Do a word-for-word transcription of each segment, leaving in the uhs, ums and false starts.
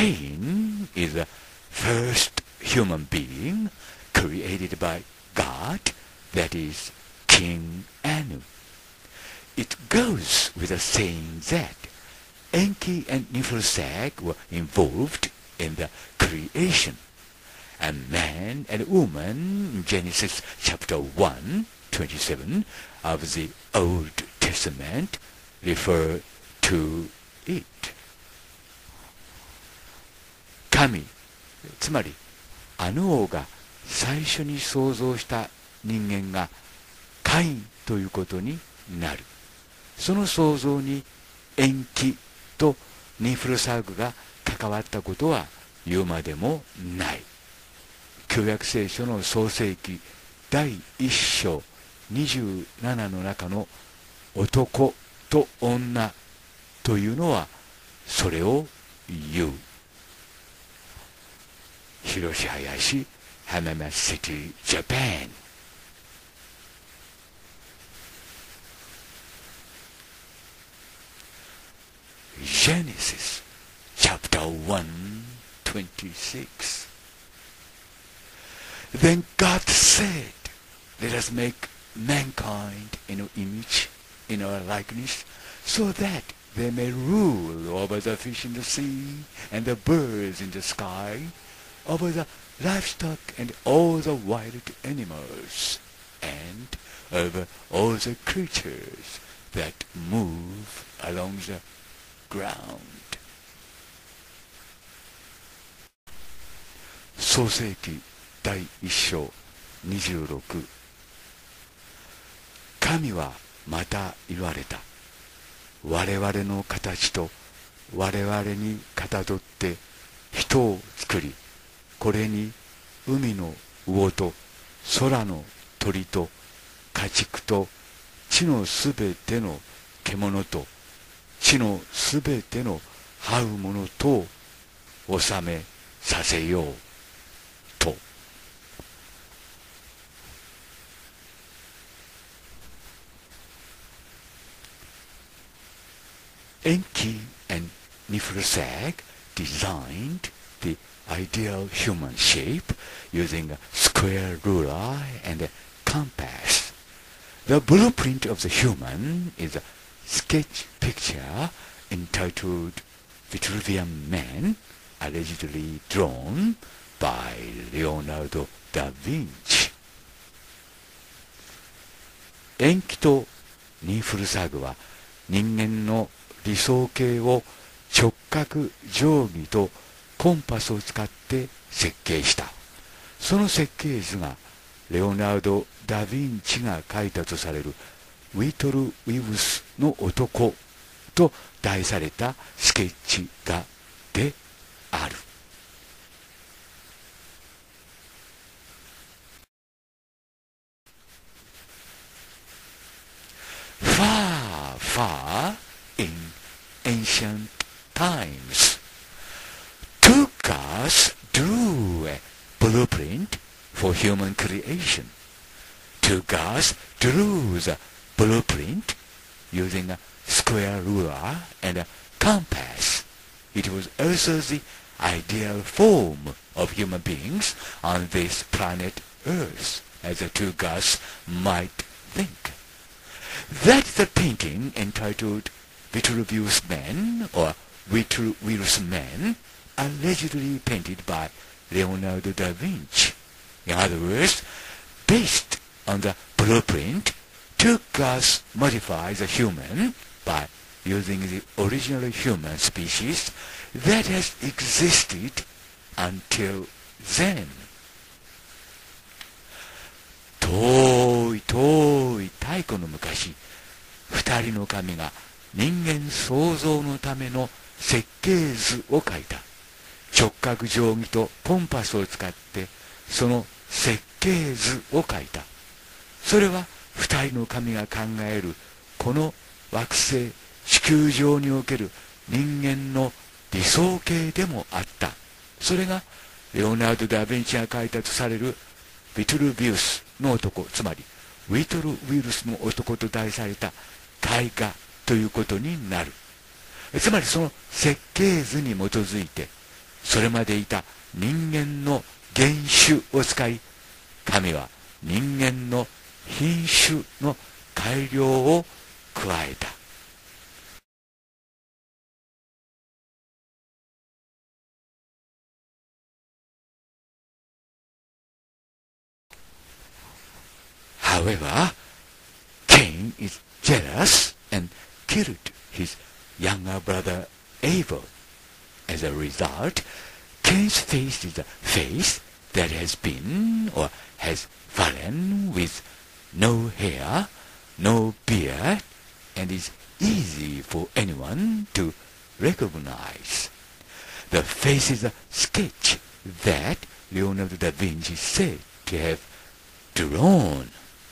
Cain is the first human being created by God, that is, King Anu. It goes with the saying that Enki and Niflsag were involved in the creation, and man and woman in Genesis chapter one, twenty-seven of the Old Testament refer to it. 神、つまりあの王が最初に創造した人間がカインということになる。その創造にエンキとニフルサグが関わったことは言うまでもない。旧約聖書の創世記だいいっ章にじゅうななの中の男と女というのはそれを言う。広島市、浜松シティ、ジャパン。Genesis chapter one, twenty-six. Then God said, let us make mankind in our image, in our likeness, so that they may rule over the fish in the sea and the birds in the sky, over the livestock and all the wild animals, and over all the creatures that move along the ground. 創世記だいいっ章にじゅうろく。神はまた言われた。我々の形と我々にかたどって人を作り、これに海の魚と空の鳥と家畜と地のすべての獣と地のすべての這うものとを治めさせようと。Enki and Niflsag designed the ideal human shape using a square ruler and a compass. The blueprint of the human is a sketch picture entitled Vitruvian Man, allegedly drawn by Leonardo da Vinci. エンキとニフルサグは人間の理想形を直角定規とコンパスを使って設計した。その設計図がレオナルド・ダ・ヴィンチが描いたとされるウィトル・ウィブスの男と題されたスケッチ画である。Far, far in ancient times, two gods drew a blueprint for human creation. Two gods drew the blueprint using a square ruler and a compass. It was also the ideal form of human beings on this planet Earth, as the two gods might think. That's the painting entitled Vitruvius Man, or Vitruvius Man, allegedly painted by Leonardo da Vinci. In other words, based on the blueprint, two gods modify the human by using the original human species that has existed until then. 遠い遠い太古の昔、二人の神が人間創造のための設計図を描いた。直角定規とコンパスを使ってその設計図を描いた。それは二人の神が考えるこの惑星地球上における人間の理想形でもあった。それがレオナルド・ダ・ヴィンチが描いたとされるビトルビウスの男、つまりウィトル・ウィルスの男と題された絵画ということになる。つまりその設計図に基づいてそれまでいた人間の原種を使い、神は人間の品種の改良を加えた。However, Cain is jealous and killed his younger brother Abel. As a result, Cain's face is a face that has been or has fallen with no hair, no beard, and is easy for anyone to recognize. The face is a sketch that Leonardo da Vinci said to have drawn.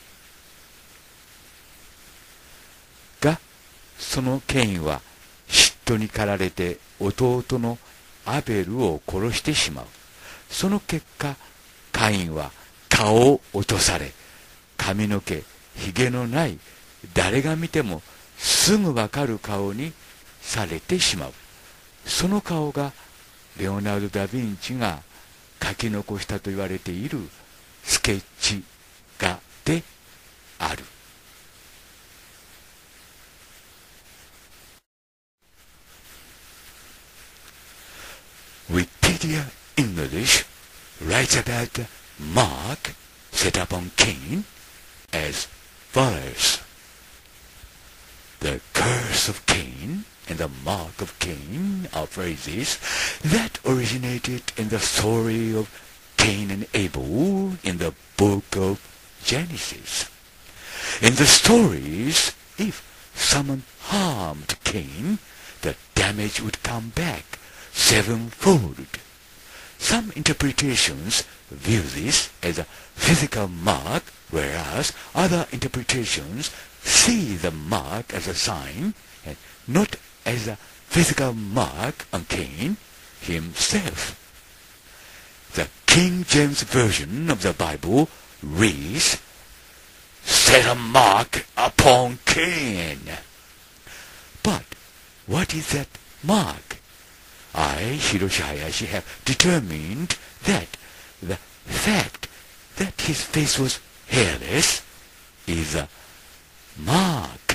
が、そのケインは嫉妬に駆られて弟のアベルを殺してしまう。その結果、カインは顔を落とされ、髪の毛、ひげのない誰が見てもすぐわかる顔にされてしまう。その顔がレオナルド・ダ・ヴィンチが描き残したと言われているスケッチ画である。Wikipedia English writes about the mark set upon Cain as follows. The curse of Cain and the mark of Cain are phrases that originated in the story of Cain and Abel in the book of Genesis. In the stories, if someone harmed Cain, the damage would come back sevenfold. Some interpretations view this as a physical mark, whereas other interpretations see the mark as a sign and not as a physical mark on Cain himself. The King James Version of the Bible reads, "Set a mark upon Cain." But what is that mark? I, Hiroshi Hayashi, have determined that the fact that his face was hairless is a mark.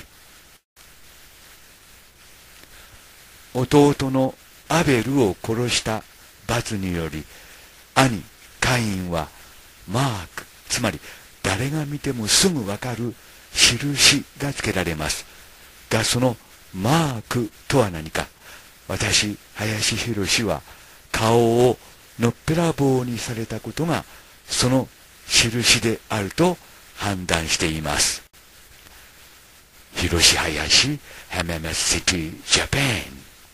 弟のアベルを殺した罰により、兄カインはマーク、つまり誰が見てもすぐわかる印がつけられます。が、そのマークとは何か。私、林博は顔をのっぺらぼうにされたことがその印であると判断しています。広林、Hamama City, Japan.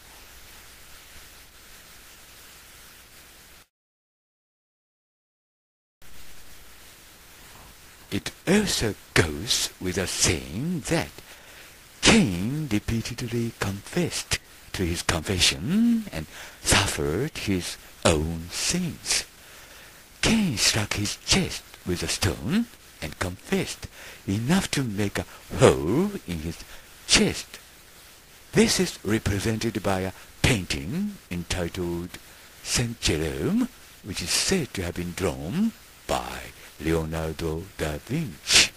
It also goes without saying that Cain repeatedly confessed to his confession and suffered his own sins. Cain struck his chest with a stone and confessed enough to make a hole in his chest. This is represented by a painting entitled Saint Jerome, which is said to have been drawn by Leonardo da Vinci.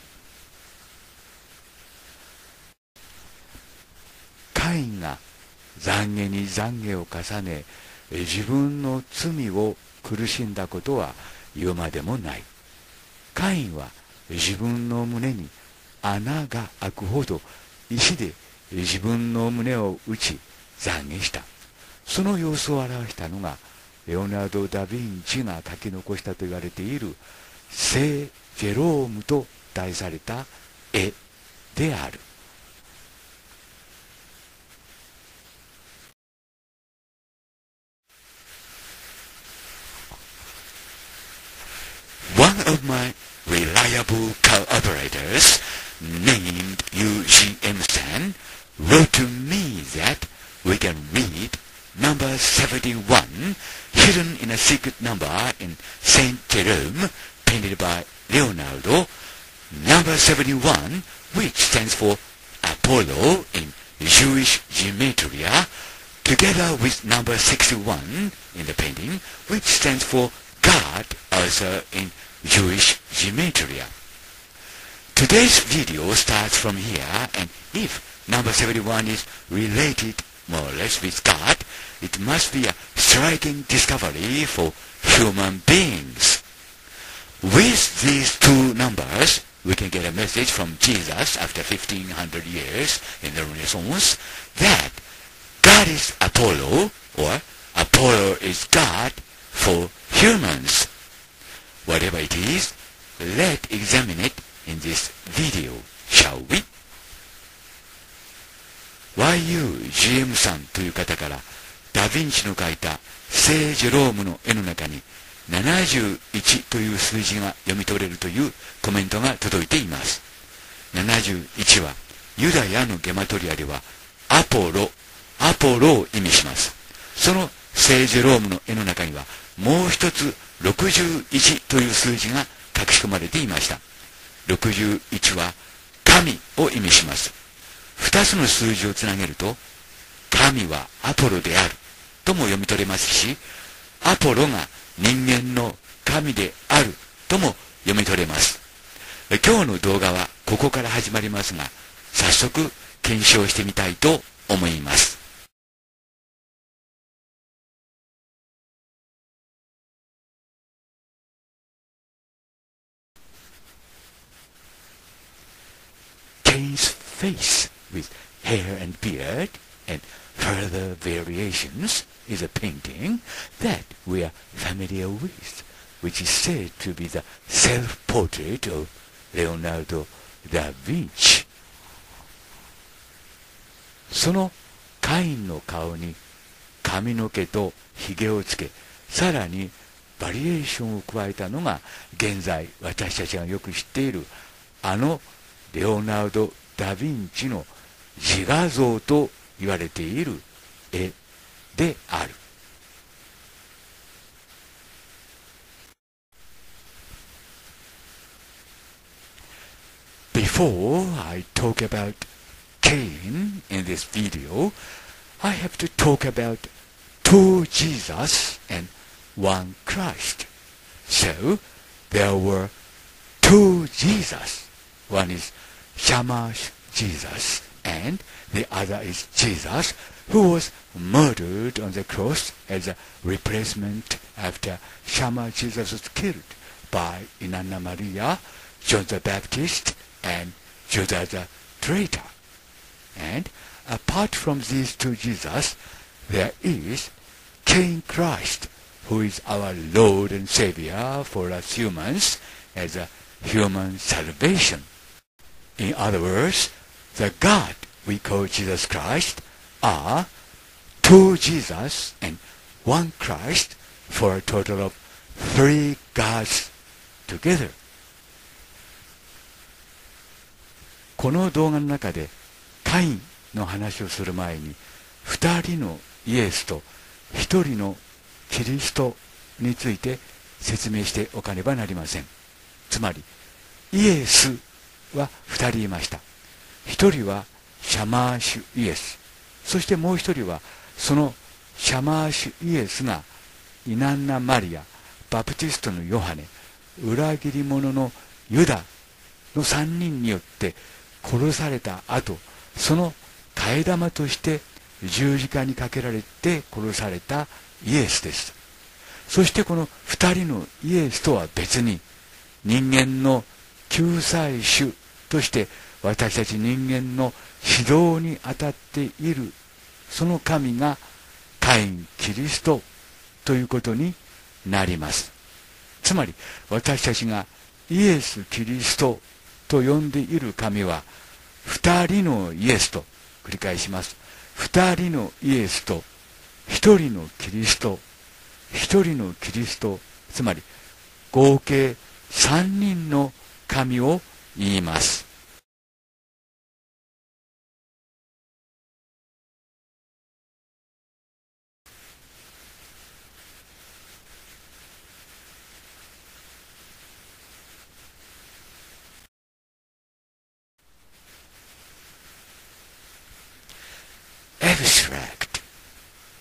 カインが懺悔に懺悔を重ね、自分の罪を苦しんだことは言うまでもない。カインは自分の胸に穴が開くほど石で自分の胸を打ち懺悔した。その様子を表したのがレオナルド・ダ・ヴィンチが書き残したと言われている聖ジェロームと題された絵である。One of my reliable co-operators, named U G M San, wrote to me that we can read number seventy-one, hidden in a secret number in Saint Jerome, painted by Leonardo. Number seventy-one, which stands for Apollo in Jewish gematria, to together with number sixty-one in the painting, which stands for God also in Jewish gematria. Today's video starts from here, and if number seventy-one is related more or less with God, it must be a striking discovery for human beings. With these two numbers, we can get a message from Jesus after fifteen hundred years in the Renaissance that God is Apollo, or Apollo is God for humans. Whatever it is, let's examine it in this video, shall we? ワイユージーエム さんという方からダ・ヴィンチの書いた聖ジェロームの絵の中にななじゅういちという数字が読み取れるというコメントが届いています。ななじゅういちはユダヤのゲマトリアではアポロ、アポロを意味します。その聖ジェロームの絵の中にはもう一つろくじゅういちという数字が隠し込まれていました。ろくじゅういちは神を意味します。二つの数字をつなげると神はアポロであるとも読み取れますし、アポロが人間の神であるとも読み取れます。今日の動画はここから始まりますが、早速検証してみたいと思います。Cain's face with hair and beard and further variations is a painting that we are familiar with, which is said to be the self-portrait of Leonardo da Vinci. そのカインの顔に髪の毛とひげをつけ、さらにバリエーションを加えたのが現在私たちがよく知っているあのレオナルド・ダ・ヴィンチの自画像と言われている絵である。Before I talk about Cain in this video, I have to talk about two Jesus and one Christ. So, there were two Jesus. One is Shamash Jesus, and the other is Jesus, who was murdered on the cross as a replacement after Shamash Jesus was killed by Inanna Maria, John the Baptist, and Judas the traitor. And apart from these two Jesus, there is King Christ, who is our Lord and Savior for us humans as a human salvation. In other words, the God we call Jesus Christ are two Jesus and one Christ for a total of three gods together. この動画の中でカインの話をする前に二人のイエスと一人のキリストについて説明しておかねばなりません。つまりイエスは二人いました。一人はシャマーシュイエス、そしてもう一人はそのシャマーシュイエスがイナンナマリア、バプティストのヨハネ、裏切り者のユダの三人によって殺された後、その替え玉として十字架にかけられて殺されたイエスです。そしてこの二人のイエスとは別に人間の救済主として私たち人間の指導に当たっているその神がカイン・キリストということになります。つまり私たちがイエス・キリストと呼んでいる神は二人のイエスと、繰り返します。二人のイエスと一人のキリスト、一人のキリスト、つまり合計三人の神を言います。Abstract.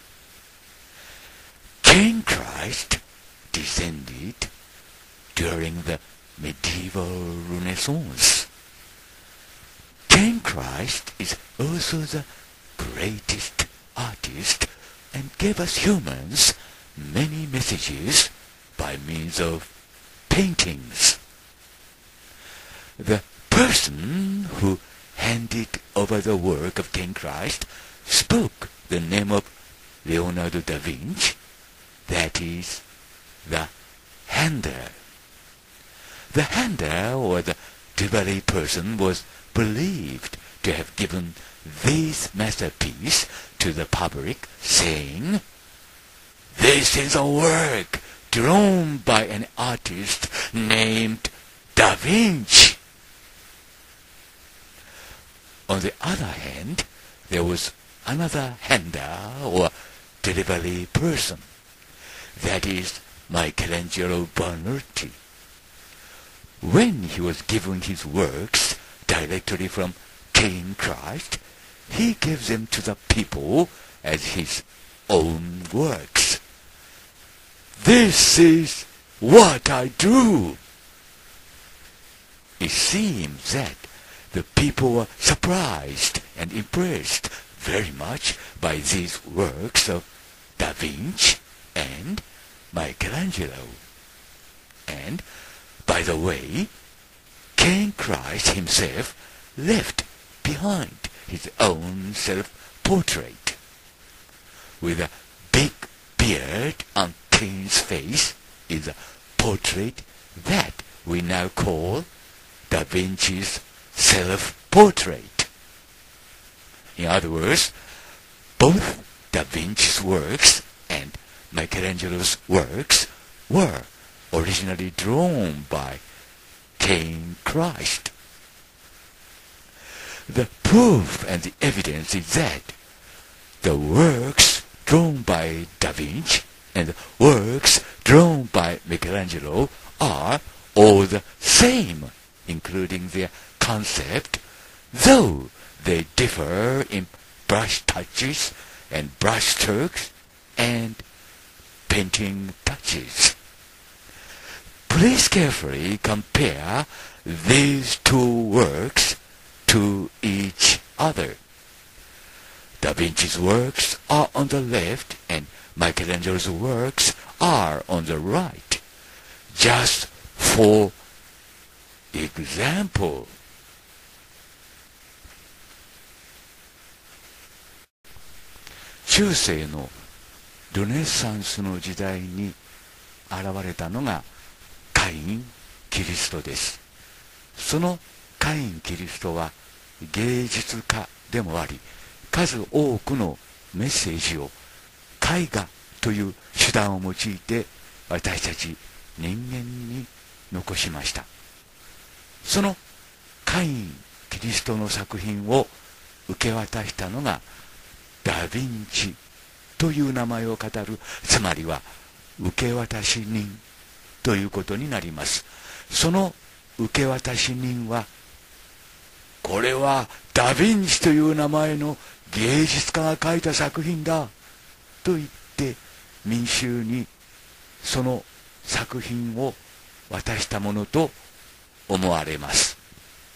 Christ descended during the medieval Renaissance. King Christ is also the greatest artist and gave us humans many messages by means of paintings. The person who handed over the work of King Christ spoke the name of Leonardo da Vinci, that is, the hander. The hander, or the delivery person, was believed to have given this masterpiece to the public, saying, "This is a work drawn by an artist named Da Vinci." On the other hand, there was another hander, or delivery person, that is, Michelangelo Buonarroti. When he was given his works directly from King Christ, he gave them to the people as his own works. "This is what I do." It seems that the people were surprised and impressed very much by these works of Da Vinci and Michelangelo. And, by the way, King Christ himself left behind his own self-portrait. With a big beard on King's face is a portrait that we now call Da Vinci's self-portrait. In other words, both Da Vinci's works and Michelangelo's works were originally drawn by King Christ. The proof and the evidence is that the works drawn by Da Vinci and the works drawn by Michelangelo are all the same, including their concept, though they differ in brush touches and brush strokes and painting touches. Please carefully compare these two works to each other. Da Vinci's works are on the left and Michelangelo's works are on the right. Just for example,中世のルネサンスの時代に現れたのがカイン・キリストです。そのカイン・キリストは芸術家でもあり、数多くのメッセージを絵画という手段を用いて私たち人間に残しました。そのカイン・キリストの作品を受け渡したのがダ・ヴィンチという名前を語る、つまりは受け渡し人ということになります。その受け渡し人は、これはダ・ヴィンチという名前の芸術家が描いた作品だと言って民衆にその作品を渡したものと思われます。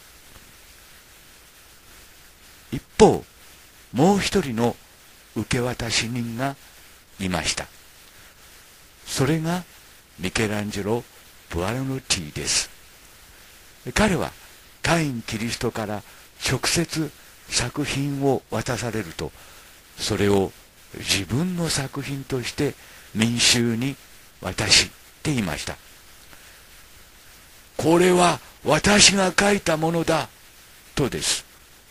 一方、もう一人の受け渡し人がいました。それがミケランジェロ・ブアロノティです。彼はカイン・キリストから直接作品を渡されると、それを自分の作品として民衆に渡していました。これは私が書いたものだとです。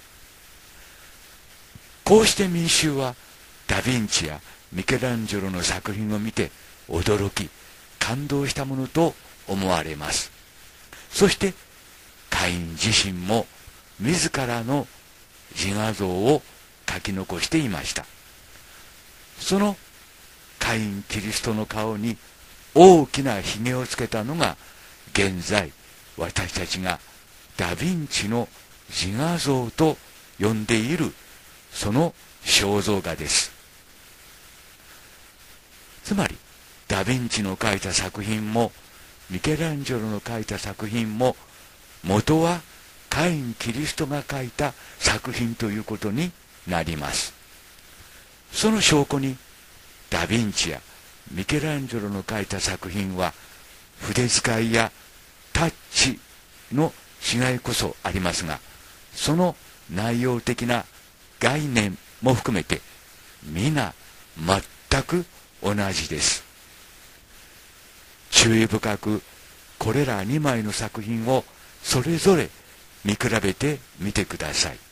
こうして民衆はダ・ヴィンチやミケランジェロの作品を見て驚き感動したものと思われます。そしてカイン自身も自らの自画像を書き残していました。そのカイン・キリストの顔に大きなひげをつけたのが現在私たちがダ・ヴィンチの自画像と呼んでいるその肖像画です。つまりダ・ヴヴィンチの描いた作品もミケランジェロの描いた作品も元はカイン・キリストが描いた作品ということになります。その証拠にダ・ヴィンチやミケランジェロの描いた作品は筆使いやタッチの違いこそありますが、その内容的な概念も含めて皆全く同じです。注意深くこれらにまいの作品をそれぞれ見比べてみてください。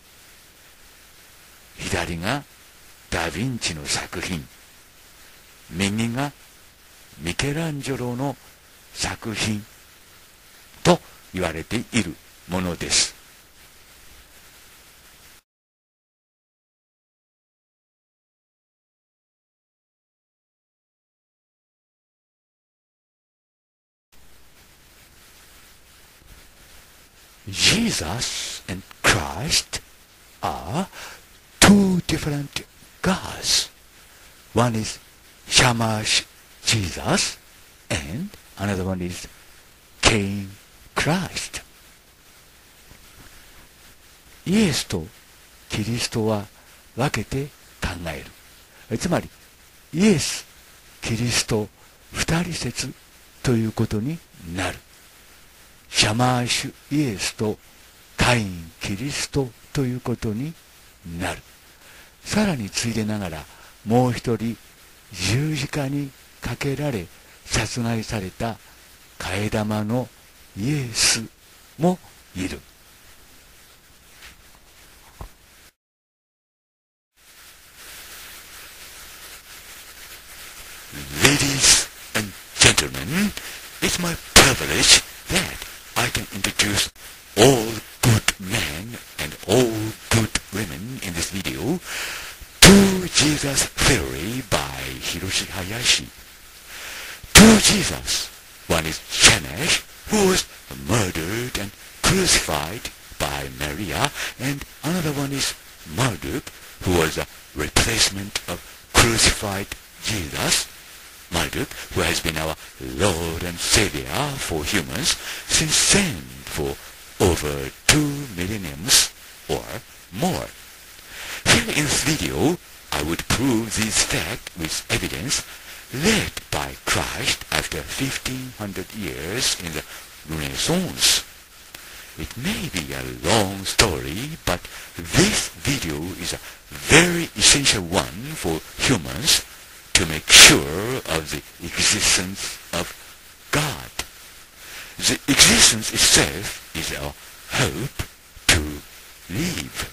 左がダ・ヴィンチの作品、右がミケランジェロの作品と言われているものです。Jesus and Christ are two different gods. One is Shamash Jesus and another one is Cain Christ. イエスとキリストは分けて考える。つまりイエス、キリスト二人説ということになる。シャマーシュイエスとカイン・キリストということになる。さらについでながらもう一人十字架にかけられ殺害された替え玉のイエスもいる。Ladies and gentlemen, it's my privilege that I can introduce all good men and all good women in this video to Jesus Theory by Hiroshi Hayashi. Two Jesus. One is Shamash, who was murdered and crucified by Maria, and another one is Marduk, who was a replacement of crucified Jesus. Marduk, who has been our Lord and Savior for humans since then for over two millenniums or more. Here in this video, I would prove this fact with evidence led by Christ after fifteen hundred years in the Renaissance. It may be a long story, but this video is a very essential one for humans to make sure of the existence of God. The existence itself is our hope to live.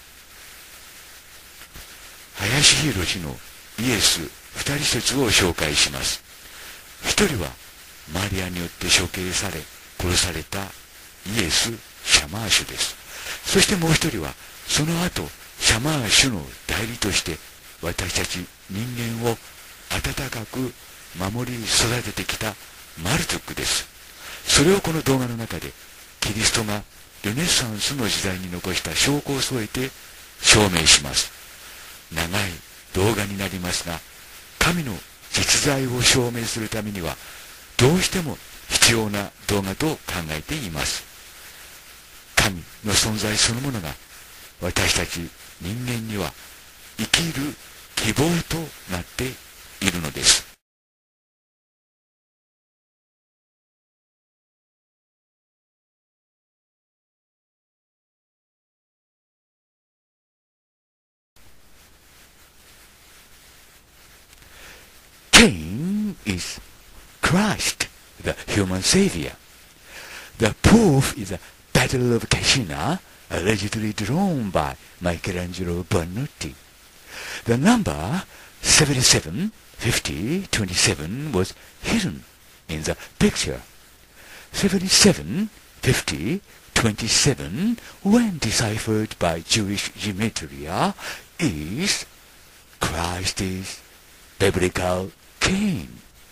林博のイエス二人説を紹介します。一人はマリアによって処刑され殺されたイエス・シャマーシュです。そしてもう一人はその後シャマーシュの代理として私たち人間を温かく守り育ててきたマルトゥックです。それをこの動画の中でキリストがルネサンスの時代に残した証拠を添えて証明します。長い動画になりますが、神の実在を証明するためにはどうしても必要な動画と考えています。神の存在そのものが私たち人間には生きる希望となっているのです。Cain is Christ, the human savior. The proof is the Battle of Cascina, allegedly drawn by Michelangelo Buonarroti. The number seventy-seven, fifty, twenty-seven was hidden in the picture. seventy-seven, fifty, twenty-seven, when deciphered by Jewish gematria, is Christ is biblical Cain.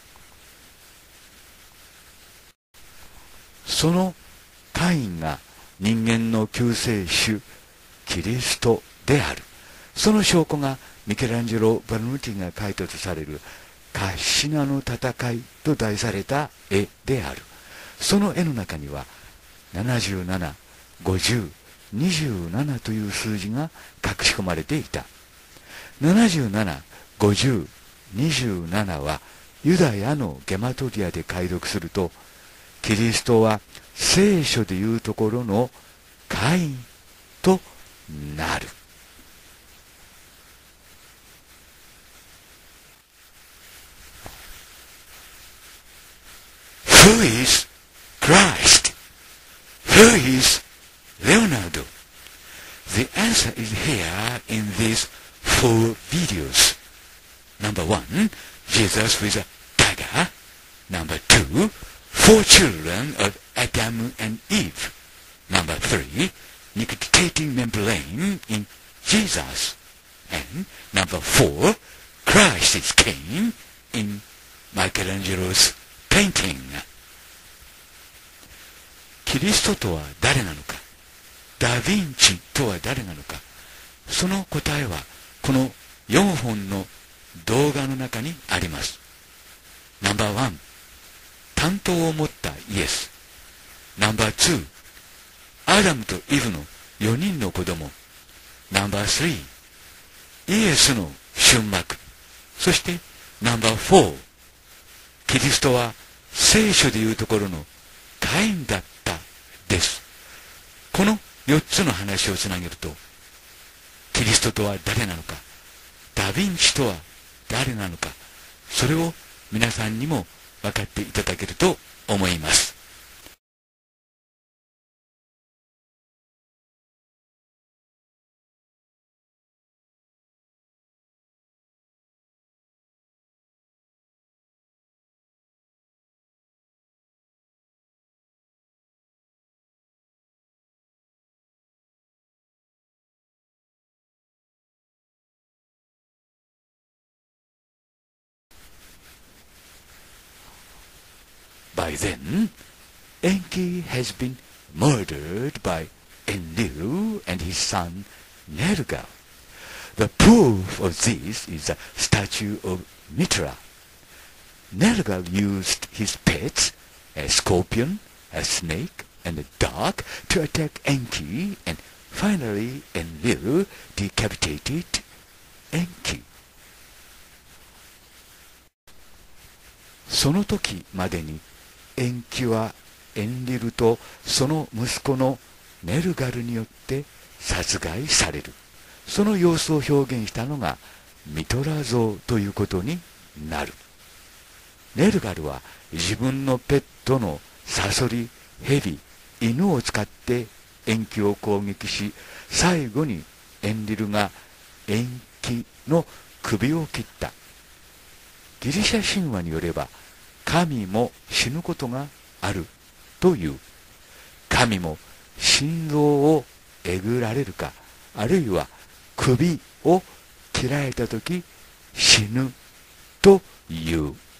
そのカインが人間の救世主キリストである。その証拠がミケランジェロ・バルヌティが書いたとされるカシナの戦いと題された絵である。その絵の中にはななじゅうなな、ごじゅう、にじゅうななという数字が隠し込まれていた。ななじゅうなな、ごじゅう、にじゅうななはユダヤのゲマトリアで解読すると、キリストは聖書でいうところのカインとなる。Who is Christ? Who is Leonardo? The answer is here in these four videos. Number one, Jesus with a dagger. Number two, four children of Adam and Eve. Number three, nictitating membrane in Jesus. And number four, Christ is king in Michelangelo's painting. キリストとは誰なのか、ダ・ヴィンチとは誰なのか、その答えはこのよんほんの動画の中にあります。ナンバーワン、担当を持ったイエス。ナンバーツー、アダムとイブのよにんの子供。ナンバースリー、イエスの瞬幕。そしてナンバーフォー、キリストは聖書でいうところのカインだったです。このよっつの話をつなげると、キリストとは誰なのか、ダ・ヴィンチとは誰なのか、それを皆さんにも分かっていただけると思います。By then, Enki has been murdered by Enlil and his son Nergal. The proof of this is a statue of Mitra. Nergal used his pets, a scorpion, a snake, and a dog, to attack Enki, and finally Enlil decapitated Enki. その時までにエンキはエンリルとその息子のネルガルによって殺害される。その様子を表現したのがミトラ像ということになる。ネルガルは自分のペットのサソリ、ヘビ、犬を使ってエンキを攻撃し、最後にエンリルがエンキの首を切った。ギリシャ神話によれば、神も死ぬことがあるという。神も心臓をえぐられるか、あるいは首を切られたとき死ぬという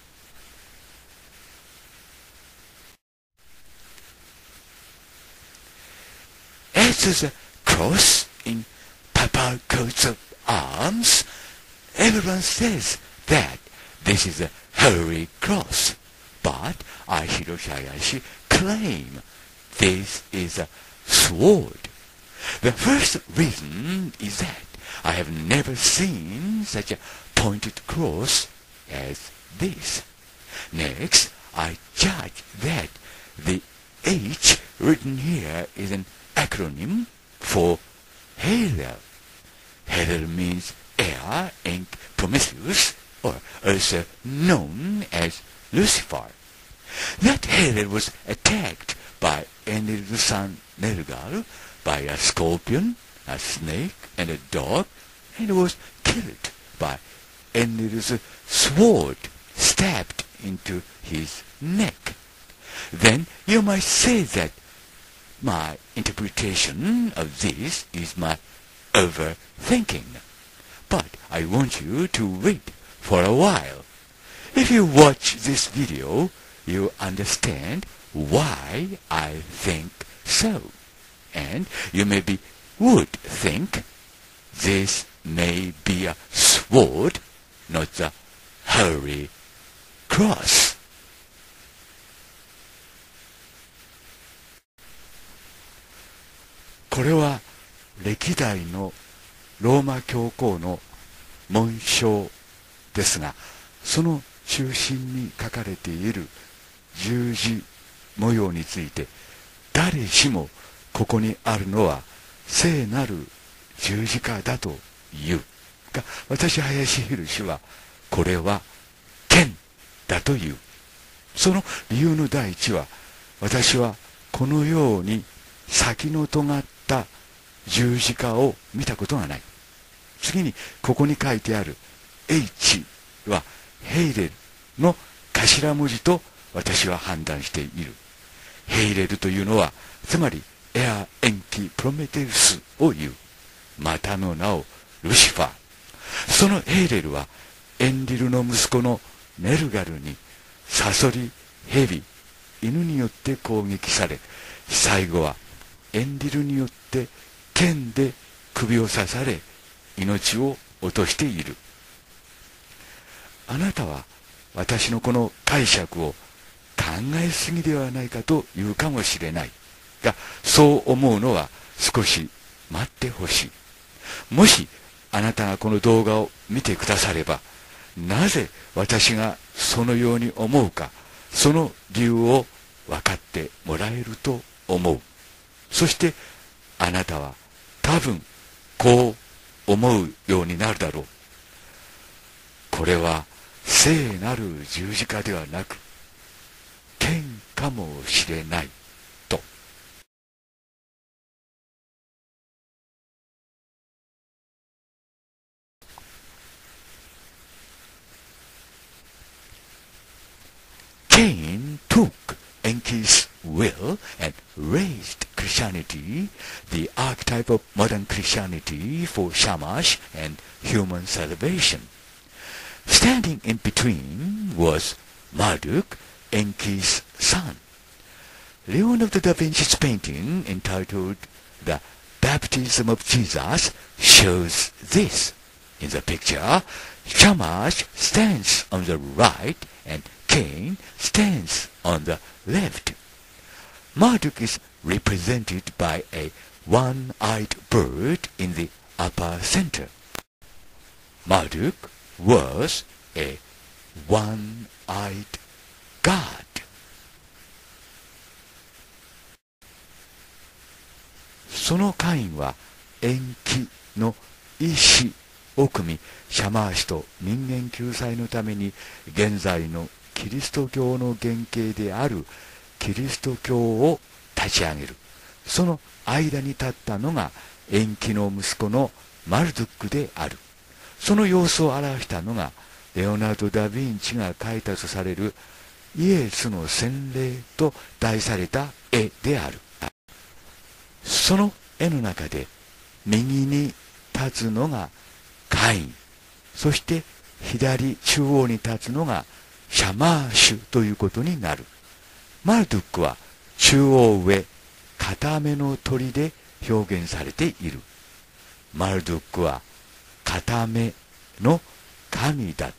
。As the cross in papal coats of arms, everyone says that this is a holy cross. But I, Hiroshi Hayashi, claim this is a sword. The first reason is that I have never seen such a pointed cross as this. Next, I judge that the H written here is an acronym for Hallel. Hallel means air, ink, Prometheus, or also known as Lucifer. That Hallel was attacked by Enlil's son Nergal, by a scorpion, a snake, and a dog, and was killed by Enlil's sword stabbed into his neck. Then you might say that my interpretation of this is my overthinking. But I want you to wait for a while. If you watch this video, you understand why I think so. And you maybe would think this may be a sword, not the Holy cross. これは歴代のローマ教皇の紋章ですが、その中心に書かれている十字模様について、誰しもここにあるのは聖なる十字架だというが、私林博氏はこれは剣だという。その理由の第一は、私はこのように先の尖った十字架を見たことがない。次にここに書いてある H はヘイレルの頭文字と私は判断している。ヘイレルというのはつまりエア延期プロメテウスを言う。またの名をルシファー。そのヘイレルはエンリルの息子のネルガルにサソリ、ヘビ、犬によって攻撃され、最後はエンリルによって剣で首を刺され命を落としている。あなたは私のこの解釈を考えすぎではないかと言うかもしれないが、そう思うのは少し待ってほしい。もしあなたがこの動画を見てくだされば、なぜ私がそのように思うか、その理由を分かってもらえると思う。そしてあなたは多分こう思うようになるだろう。これは聖なる十字架ではなく剣かもしれないと。Cain took Enki's will and raised Christianity, the archetype of modern Christianity for Shamash and human salvation. Standing in between was Marduk, Enki's son. Leonardo da Vinci's painting entitled The Baptism of Jesus shows this. In the picture, Shamash stands on the right and Cain stands on the left. Marduk is represented by a one-eyed bird in the upper center. Marduk was a one-eyed god. そのカインは延期の意志を組み、シャマー氏と人間救済のために現在のキリスト教の原型であるキリスト教を立ち上げる。その間に立ったのが延期の息子のマルドゥックである。その様子を表したのがレオナルド・ダ・ヴィンチが描いたとされるイエスの洗礼と題された絵である。その絵の中で右に立つのがカイン、そして左中央に立つのがシャマーシュということになる。マルドゥックは中央上片目の鳥で表現されている。マルドゥックは片目の神だった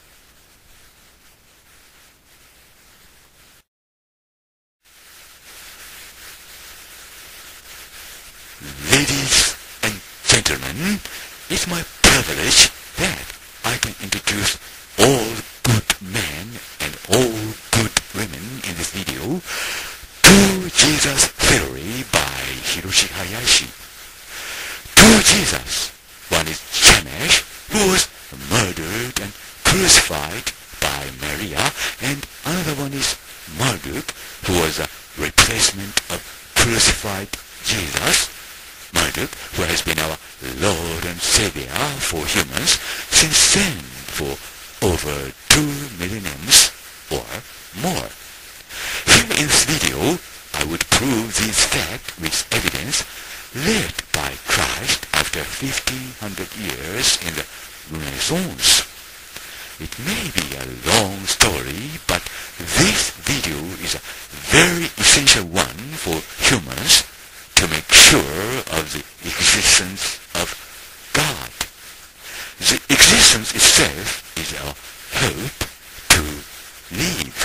。Ladies and gentlemen, it's my privilege that I can introduce all good men and all good women in this video to Jesus Theory by Hiroshi Hayashi. Two Jesus. One is Shamash, who was murdered and crucified by Maria, and another one is Marduk, who was a replacement of crucified Jesus. Marduk, who has been our Lord and Savior for humans since then for over two millenniums or more. Here in this video, I would prove this fact with evidence led by Christ after fifteen hundred years in the Renaissance. It may be a long story, but this video is a very essential one for humans to make sure of the existence of God. The existence itself is our hope to live。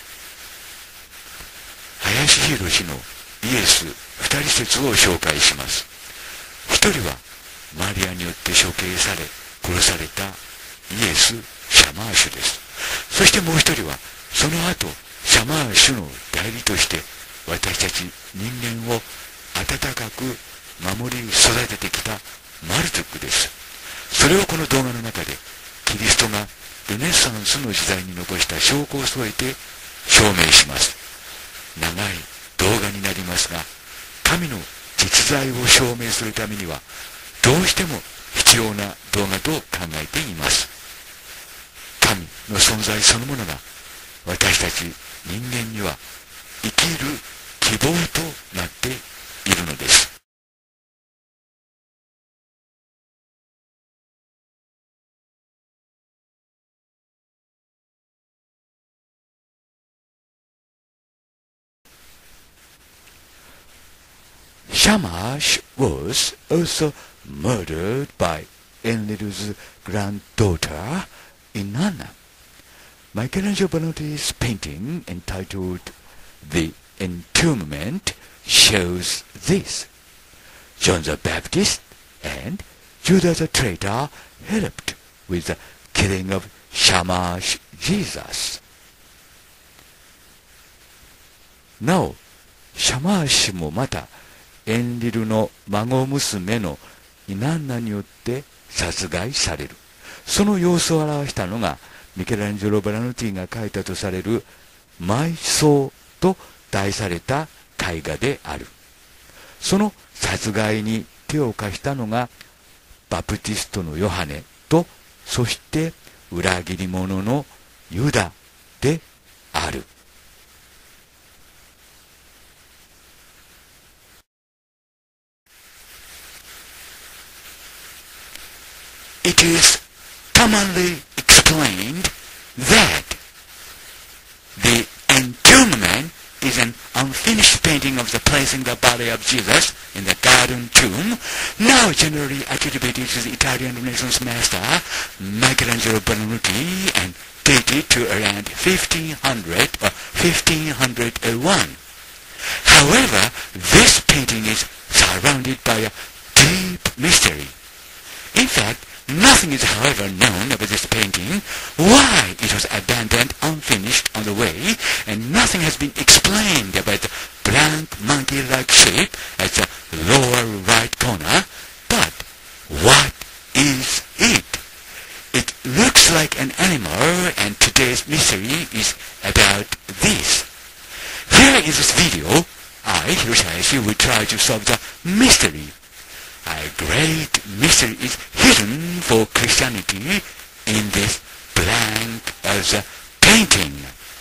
林博のイエス二人説を紹介します。一人はマリアによって処刑され殺されたイエス・シャマーシュです。そしてもう一人はその後シャマーシュの代理として私たち人間を温かく守り育ててきたマルトゥックです。それをこの動画の中でキリストがルネサンスの時代に残した証拠を添えて証明します。長い動画になりますが、神の実在を証明するためにはどうしても必要な動画と考えています。神の存在そのものが私たち人間には生きる希望となっているのです。Shamash was also murdered by Enlil's granddaughter, Inanna. Michelangelo Bonotti's painting entitled The Entombment shows this. John the Baptist and Judas the traitor helped with the killing of Shamash Jesus. なお、シャマーシもまたエンリルの孫娘のイナンナによって殺害される。その様子を表したのがミケランジェロ・バラノティが描いたとされる埋葬と題された絵画である。その殺害に手を貸したのがバプティストのヨハネと、そして裏切り者のユダである。It is commonly explained that the entombment is an unfinished painting of the placing the body of Jesus in the garden tomb, now generally attributed to the Italian Renaissance master Michelangelo Buonarroti and dated to around fifteen hundred or fifteen oh one. However, this painting is surrounded by a deep mystery. In fact, nothing is however known about this painting, why it was abandoned unfinished on the way, and nothing has been explained about the blank monkey-like shape at the lower right corner. But what is it? It looks like an animal, and today's mystery is about this. Here in this video, I, Hiroshi Hayashi, will try to solve the mystery.A great mystery is hidden for Christianity in this blank as a painting.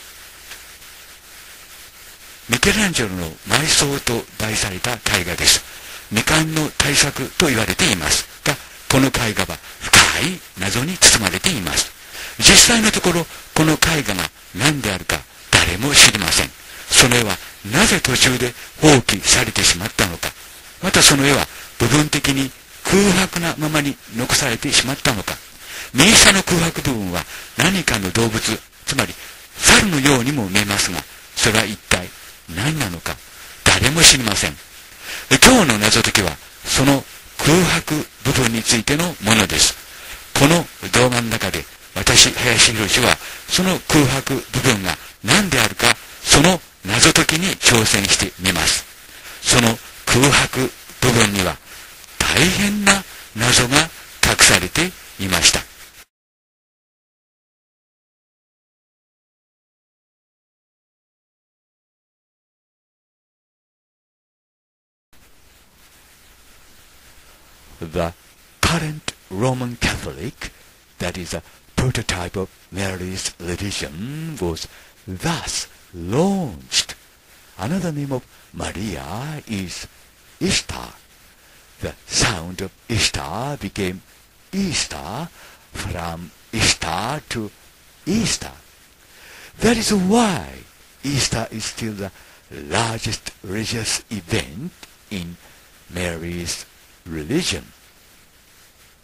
ミケランジェロの埋葬と題された絵画です。未完の大作と言われていますが、この絵画は深い謎に包まれています。実際のところ、この絵画が何であるか誰も知りません。その絵はなぜ途中で放棄されてしまったのか、またその絵は部分的に空白なままに残されてしまったのか。右下の空白部分は何かの動物、つまり猿のようにも見えますが、それは一体何なのか誰も知りません。今日の謎解きはその空白部分についてのものです。この動画の中で私林博はその空白部分が何であるか、その謎解きに挑戦してみます。その空白部分には大変な謎が隠されていました。The current Roman Catholic, that is a prototype of Mary's religion, was thus launched. Another name of Maria is Ishtar.The sound of Ishtar became Easter, from Ishtar to Easter. That is why Easter is still the largest religious event in Mary's religion.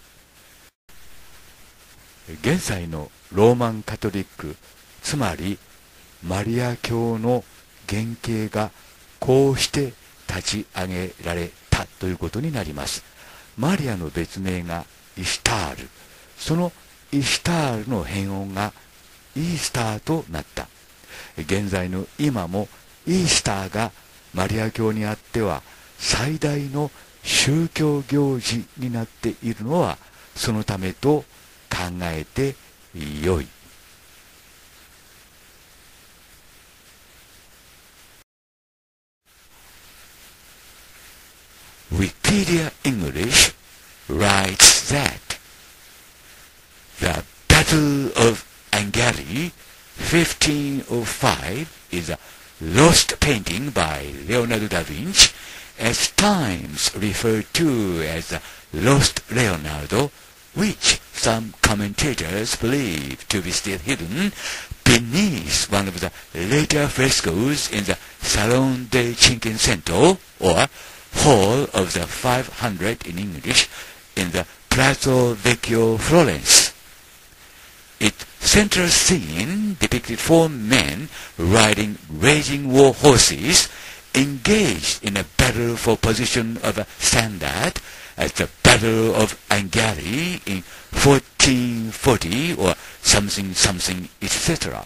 現在のローマンカトリック、つまりマリア教の原型がこうして立ち上げられたということになります。マリアの別名がイシュタール、そのイシュタールの変音がイースターとなった。現在の今もイースターがマリア教にあっては最大の宗教行事になっているのはそのためと考えてよい。Wikipedia English writes that the Battle of Angari fifteen oh five is a lost painting by Leonardo da Vinci, at times referred to as the Lost Leonardo, which some commentators believe to be still hidden beneath one of the later frescoes in the Salon del Cinquecento, or Hall of the five hundred in English, in the Palazzo Vecchio, Florence. Its central scene depicted four men riding raging war horses engaged in a battle for position of a standard at the Battle of Angari in fourteen forty or something something, et cetera.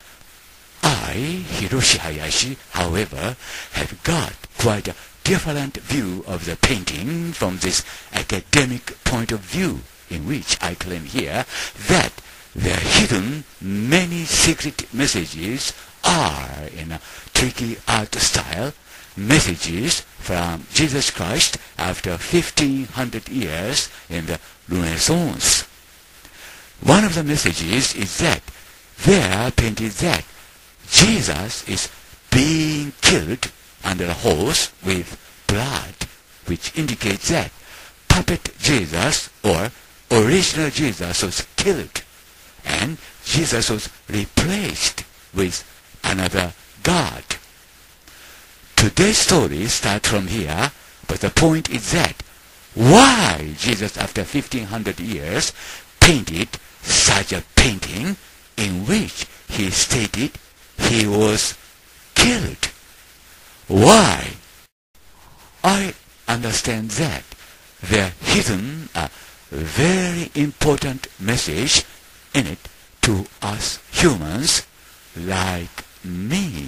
I, Hiroshi Hayashi, however, have got quite a different view of the painting from this academic point of view, in which I claim here that there are hidden many secret messages are in a tricky art style, messages from Jesus Christ after fifteen hundred years in the Renaissance. One of the messages is that there painted that Jesus is being killed under a horse with blood, which indicates that puppet Jesus or original Jesus was killed, and Jesus was replaced with another God. Today's story starts from here, but the point is that why Jesus, after fifteen hundred years, painted such a painting in which he stated he was killed. Why? I understand that there hidden a very important message in it to us humans like me.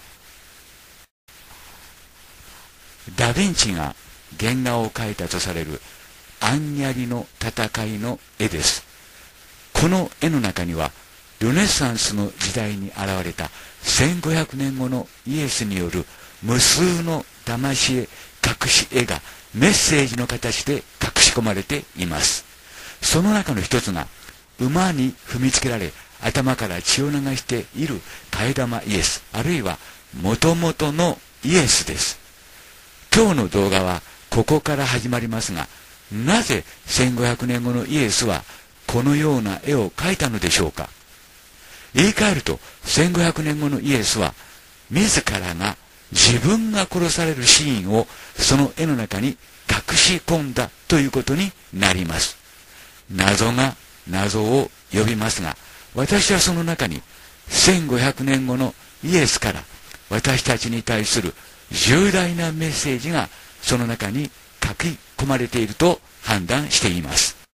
ダ・ヴィンチが原画を描いたとされるアンニャリの戦いの絵です。この絵の中にはルネサンスの時代に現れたせんごひゃくねんごのイエスによる無数の騙し絵、隠し絵がメッセージの形で隠し込まれています。その中の一つが馬に踏みつけられ頭から血を流している替え玉イエス、あるいは元々のイエスです。今日の動画はここから始まりますが、なぜせんごひゃくねんごのイエスはこのような絵を描いたのでしょうか。言い換えるとせんごひゃくねんごのイエスは自らが自分が殺されるシーンをその絵の中に隠し込んだということになります。謎が謎を呼びますが、私はその中にせんごひゃくねんごのイエスから私たちに対する重大なメッセージがその中に書き込まれていると判断しています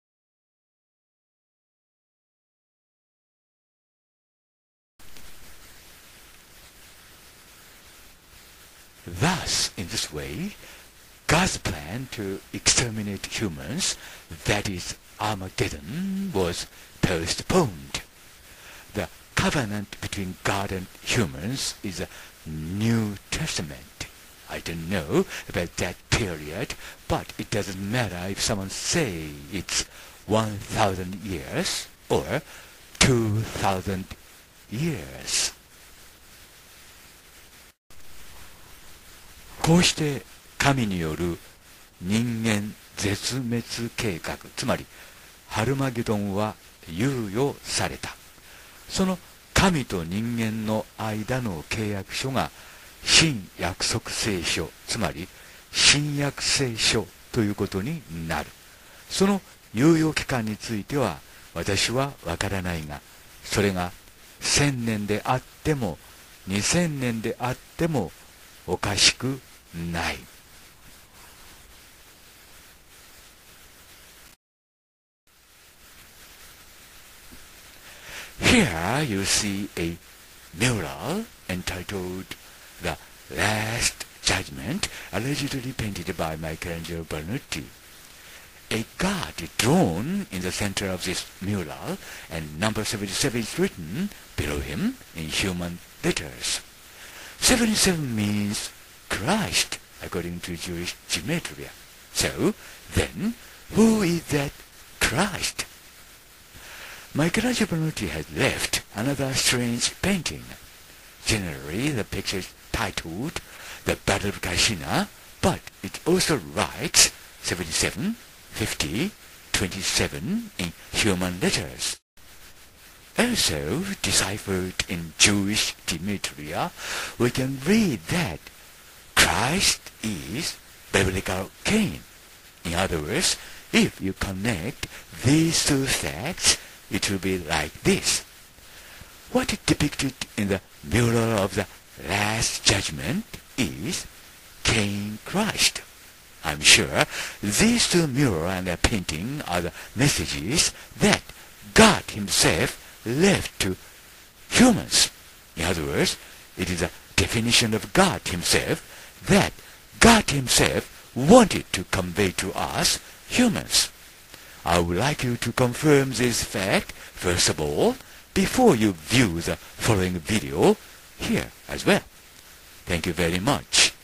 。Thus, in this way, God's plan to exterminate humans, that is, Armageddon, was postponed. The covenant between God and humans is a New Testament. I don't know about that period, but it doesn't matter if someone say it's one thousand years or two thousand years. こうして神による人間絶滅計画、つまりハルマゲドンは猶予された。その神と人間の間の契約書が新約束聖書、つまり新約聖書ということになる。その猶予期間については私はわからないが、それが千年であってもにせんねんであってもおかしくない。Here you see a mural entitled The Last Judgment, allegedly painted by Michelangelo Buonarroti. A god drawn in the center of this mural, and number seventy-seven is written below him in human letters. seventy-seven means Christ, according to Jewish gematria. So, then, who is that Christ? Michelangelo Buonarroti has left another strange painting. Generally, the picture is titled The Battle of Cascina, but it also writes seventy-seven, fifty, twenty-seven in human letters. Also, deciphered in Jewish gematria, we can read that Christ is biblical Cain. In other words, if you connect these two facts, it will be like this. What is depicted in the mural of the Last Judgment is Cain Christ. I'm sure these two murals and the painting are the messages that God himself left to humans. In other words, it is a definition of God himself that God himself wanted to convey to us humans. I would like you to confirm this fact, first of all, before you view the following video here as well. Thank you very much.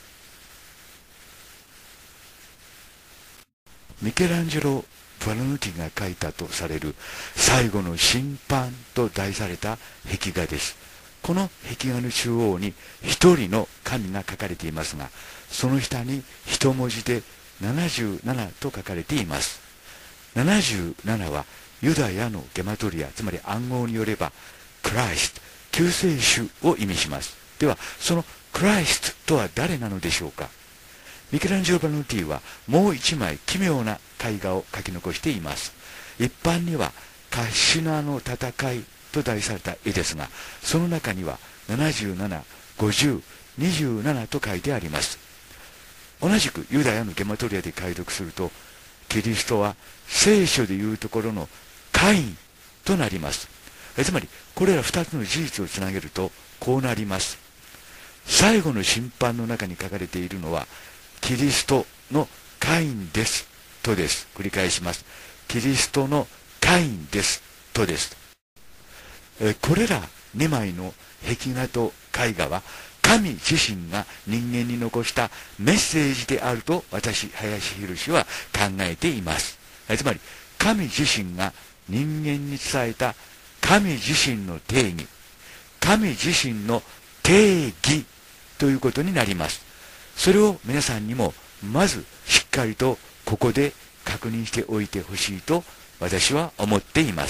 ミケランジェロ・ブアノルティが描いたとされる最後の審判と題された壁画です。この壁画の中央に一人の神が書かれていますが、その下に一文字でななじゅうななと書かれています。ななじゅうななはユダヤのゲマトリア、つまり暗号によればクライスト、救世主を意味します。ではそのクライストとは誰なのでしょうか。ミケランジェロ・バノルティはもう一枚奇妙な絵画を描き残しています。一般にはカッシナの戦いと題された絵ですが、その中にはななじゅうなな、ごじゅう、にじゅうななと書いてあります。同じくユダヤのゲマトリアで解読すると、キリストは聖書でいうところのカインとなります。つまりこれら二つの事実をつなげるとこうなります。最後の審判の中に書かれているのはキリストのカインですとです。繰り返します。キリストのカインですとです。えこれらにまいの壁画と絵画は神自身が人間に残したメッセージであると私林博は考えています。つまり神自身が人間に伝えた神自身の定義、神自身の定義ということになります。それを皆さんにもまずしっかりとここで確認しておいてほしいと私は思っています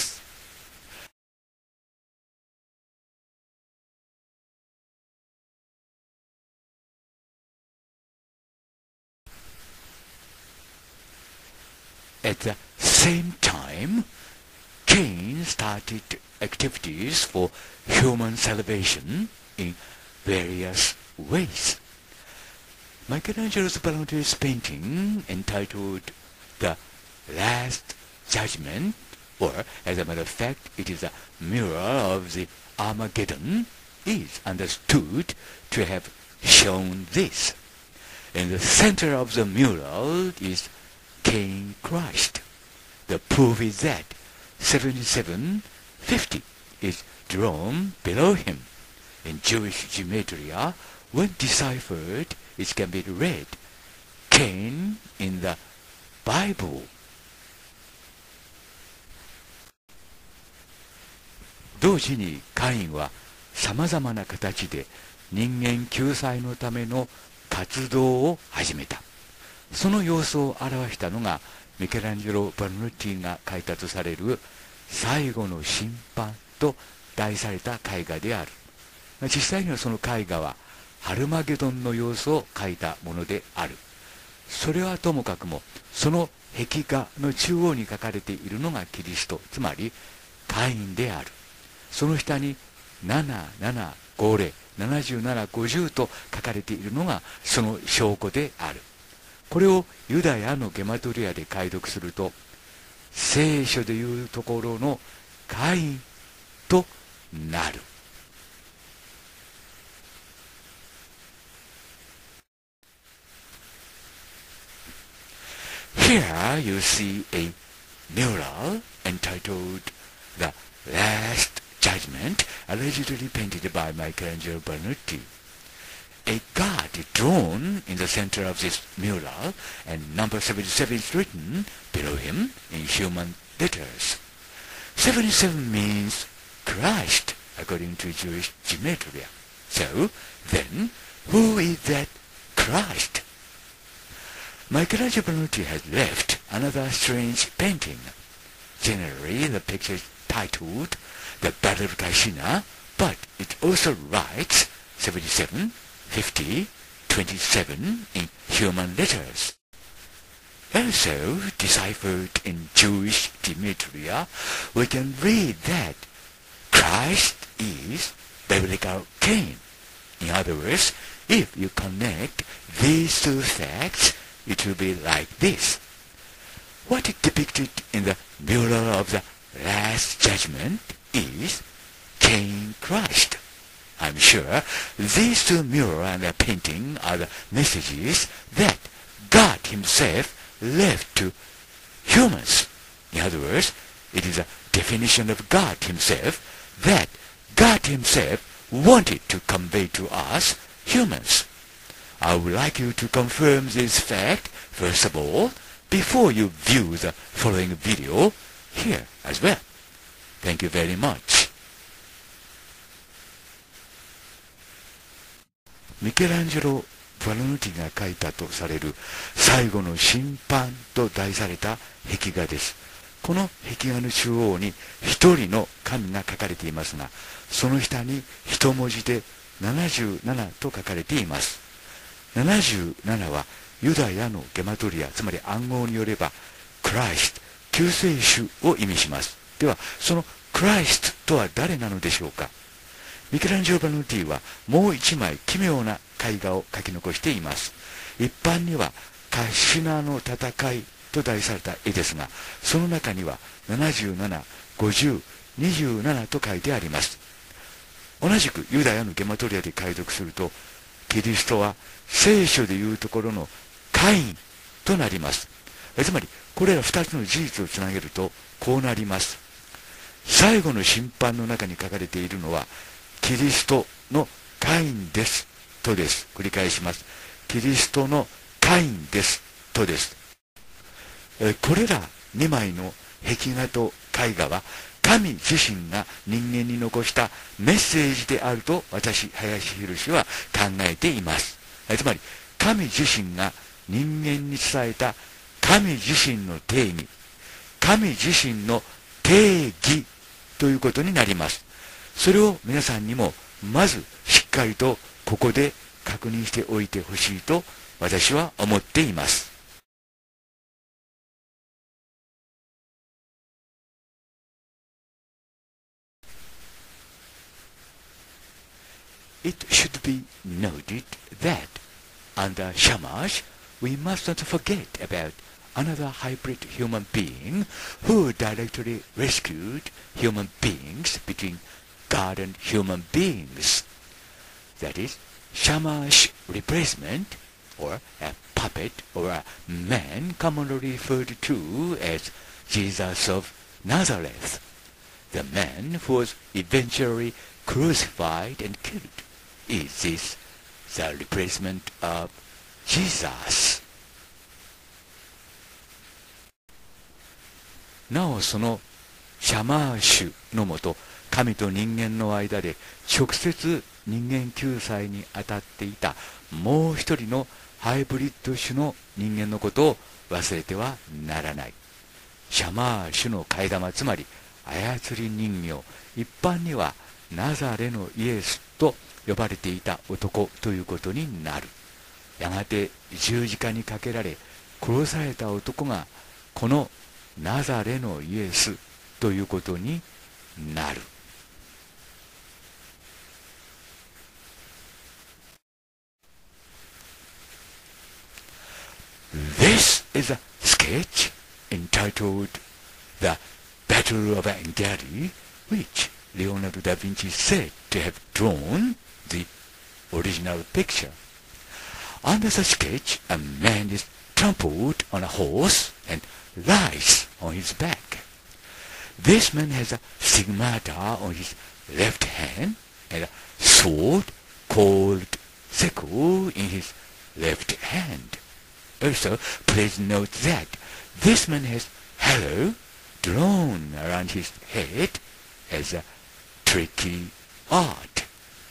。At the same time, Cain started activities for human salvation in various ways. Michelangelo Buonarroti's painting entitled The Last Judgment, or as a matter of fact it is a mirror of the Armageddon, is understood to have shown this. In the center of the mural is Cain Christ. The proof is that seventy-seven, fifty is drawn below him. In Jewish gematria, when deciphered, it can be read Cain in the Bible. 同時にカインはさまざまな形で人間救済のための活動を始めた。その様子を表したのがミケランジェロ・バノルティが描いたとされる最後の審判と題された絵画である。実際にはその絵画はハルマゲドンの様子を描いたものである。それはともかくもその壁画の中央に書かれているのがキリスト、つまりカインである。その下になななな号令ななじゅうなな、ごじゅうと書かれているのがその証拠である。これをユダヤのゲマトリアで解読すると、聖書でいうところのカインとなる。Here you see a mural entitled The Last Judgment, allegedly painted by Michelangelo Buonarroti. A god is drawn in the center of this mural, and number seventy-seven is written below him in human letters. seventy-seven means Christ, according to Jewish gematria. So, then, who is that Christ? Michelangelo Buonarroti has left another strange painting. Generally, the picture is titled The Battle of Caecina, but it also writes seventy-seven, fifty, twenty-seven in human letters. Also, deciphered in Jewish gematria, we can read that Christ is biblical Cain. In other words, if you connect these two facts, it will be like this. What is depicted in the mural of the Last Judgment is Cain Christ. I'm sure these two murals and the painting are the messages that God himself left to humans. In other words, it is a definition of God himself that God himself wanted to convey to us humans. I would like you to confirm this fact, first of all, before you view the following video here as well. Thank you very much. ミケランジェロ・ブアノルティが描いたとされる最後の審判と題された壁画です。この壁画の中央に一人の神が書かれていますが、その下に一文字でななじゅうななと書かれています。ななじゅうななはユダヤのゲマトリア、つまり暗号によればクライスト、救世主を意味します。ではそのクライストとは誰なのでしょうか。ミケランジェロ・バノルティはもう一枚奇妙な絵画を描き残しています。一般にはカシナの戦いと題された絵ですが、その中にはななじゅうなな、ごじゅう、にじゅうななと書いてあります。同じくユダヤのゲマトリアで解読すると、キリストは聖書でいうところのカインとなります。つまりこれら二つの事実をつなげるとこうなります。最後の審判の中に書かれているのはキリストのカインですとです。繰り返します。キリストのカインですとです。えこれらにまいの壁画と絵画は神自身が人間に残したメッセージであると私、林博は考えています。えつまり神自身が人間に伝えた神自身の定義、神自身の定義ということになります。それを皆さんにもまずしっかりとここで確認しておいてほしいと私は思っています。It should be noted that under Shamash, we must not forget about another hybrid human being who directly rescued human beings between God and human beings. That is, Shamash replacement, or a puppet, or a man commonly referred to as Jesus of Nazareth, the man who was eventually crucified and killed. Is this the replacement of Jesus? なおそのシャマーシュのもと、神と人間の間で直接人間救済に当たっていたもう一人のハイブリッド種の人間のことを忘れてはならない。シャマーシュの替え玉、つまり操り人形、一般にはナザレのイエスと呼ばれていた男ということになる。やがて十字架にかけられ殺された男がこのナザレのイエスということになる。 is a sketch entitled The Battle of Angari, which Leonardo da Vinci is said to have drawn the original picture. Under the sketch, a man is trampled on a horse and lies on his back. This man has a stigmata on his left hand and a sword called seku in his left hand. Also, please note that this man has halo drawn around his head as a tricky art.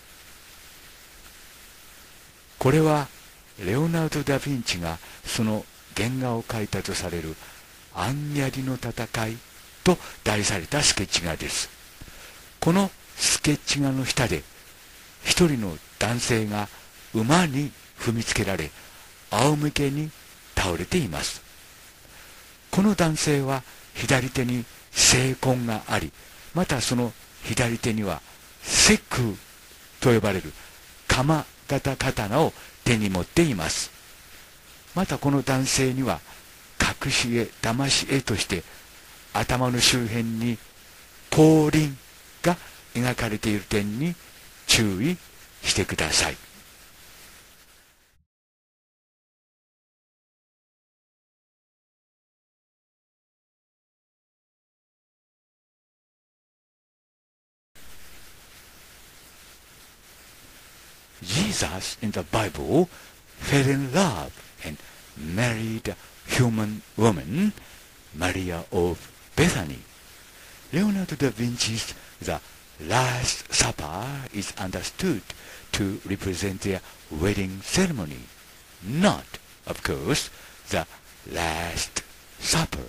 これはレオナルド・ダ・ヴィンチがその原画を描いたとされるアンニャリの戦いと題されたスケッチ画です。このスケッチ画の下で一人の男性が馬に踏みつけられ仰向けに倒れています。この男性は左手に聖痕があり、またその左手にはセクと呼ばれる鎌型刀を手に持っています。またこの男性には隠し絵、騙し絵として頭の周辺に光輪が描かれている点に注意してください。Jesus in the Bible fell in love and married a human woman, Maria of Bethany. Leonardo da Vinci's The Last Supper is understood to represent their wedding ceremony, not, of course, the Last Supper.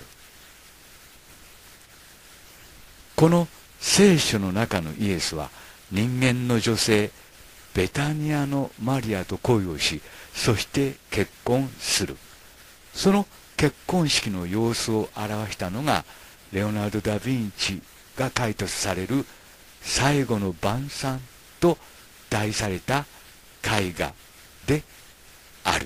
この聖書の中のイエスは人間の女性ベタニアのマリアと恋をし、そして結婚する。その結婚式の様子を表したのがレオナルド・ダ・ヴィンチが描いたとされる最後の晩餐と題された絵画である。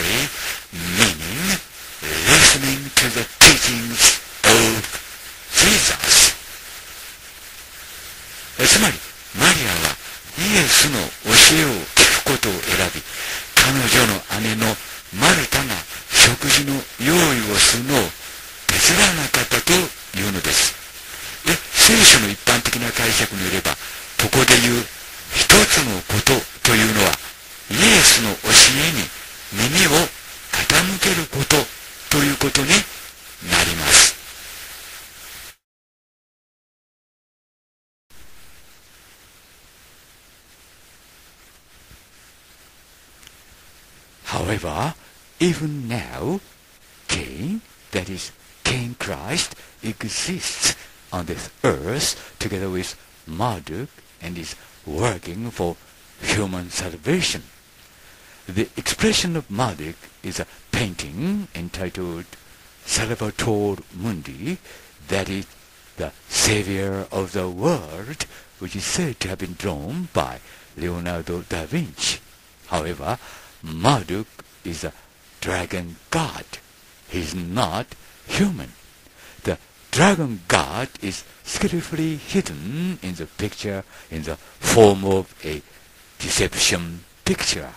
meaning listening to the teachings of Jesus. つまり、マリアはイエスの教えを聞くことを選び、彼女の姉のマルタが食事の用意をするのを手伝わなかったというのです。で、聖書の一般的な解釈によれば、ここで言う一つのことというのは、イエスの教えに耳を傾けることということになります。However, even now, Cain, that is, Cain Christ, exists on this earth together with Marduk and is working for human salvation. The expression of Marduk is a painting entitled Salvator Mundi, that is, the Savior of the World, which is said to have been drawn by Leonardo da Vinci. However, Marduk is a dragon god. He is not human. The dragon god is skillfully hidden in the picture in the form of a deception picture.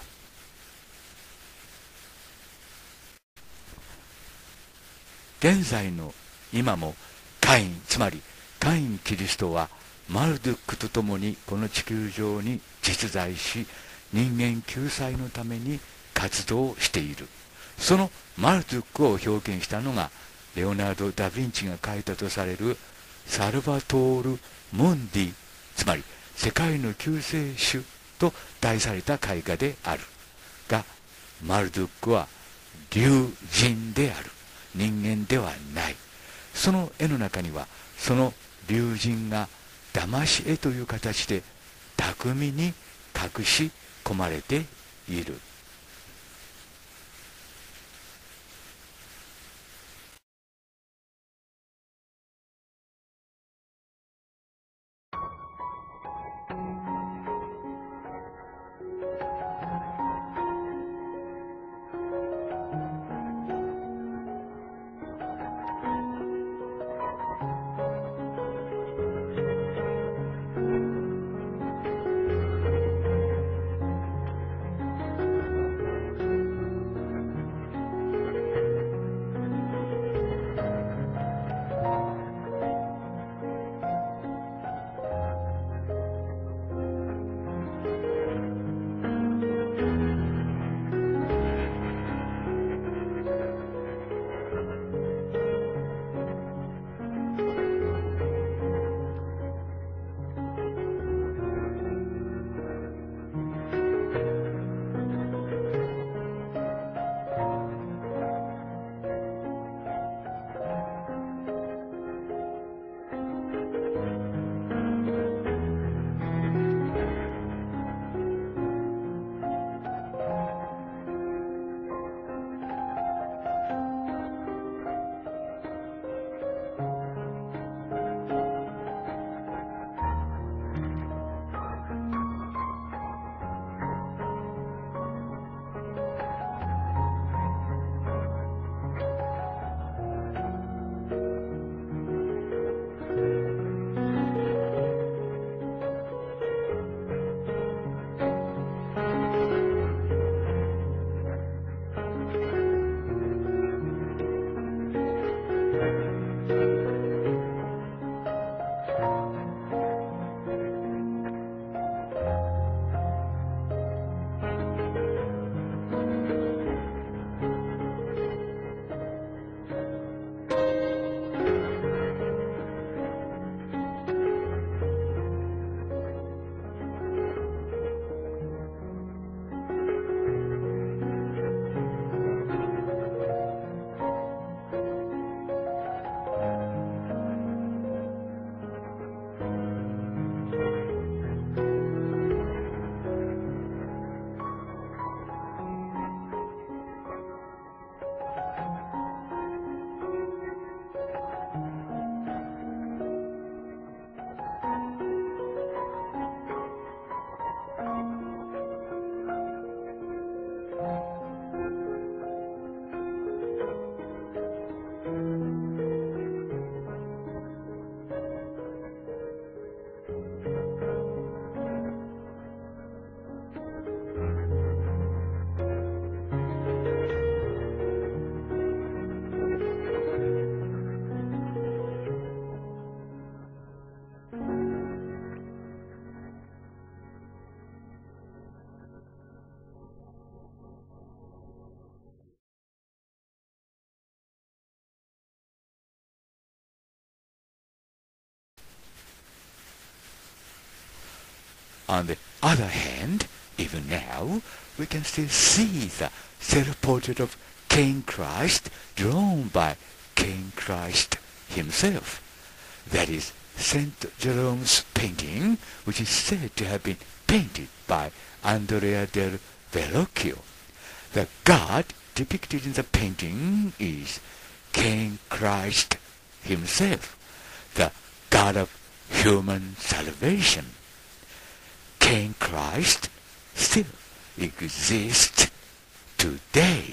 現在の今もカイン、つまりカイン・キリストはマルドゥックと共にこの地球上に実在し、人間救済のために活動している。そのマルドゥックを表現したのがレオナルド・ダ・ヴィンチが描いたとされるサルバトール・ムンディ、つまり世界の救世主と題された絵画であるが、マルドゥックは竜人である、人間ではない。その絵の中にはその竜人が騙し絵という形で巧みに隠し込まれている。 On the other hand, even now, we can still see the self-portrait of King Christ drawn by King Christ himself. That is Saint Jerome's painting, which is said to have been painted by Andrea del Verrocchio. The God depicted in the painting is King Christ himself, the God of human salvation. King Christ still exists today.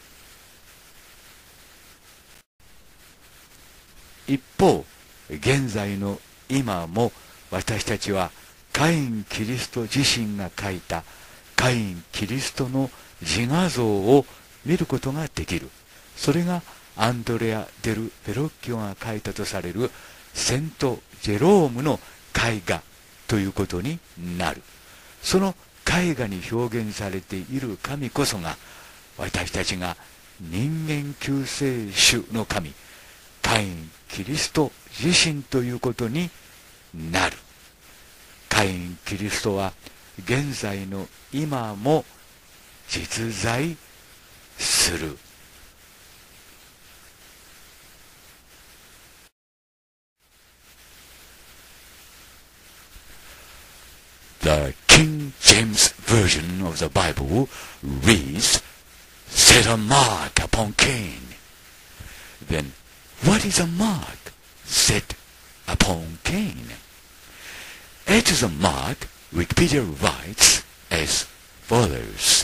一方、現在の今も私たちはカイン・キリスト自身が描いたカイン・キリストの自画像を見ることができる。それがアンドレア・デル・ベロッキオが描いたとされるセント・ジェロームの絵画ということになる。その絵画に表現されている神こそが私たちが人間救世主の神カイン・キリスト自身ということになる。カイン・キリストは現在の今も実在する。The King James Version of the Bible reads, "Set a mark upon Cain." Then, what is a mark set upon Cain? It is a mark Wikipedia writes as follows.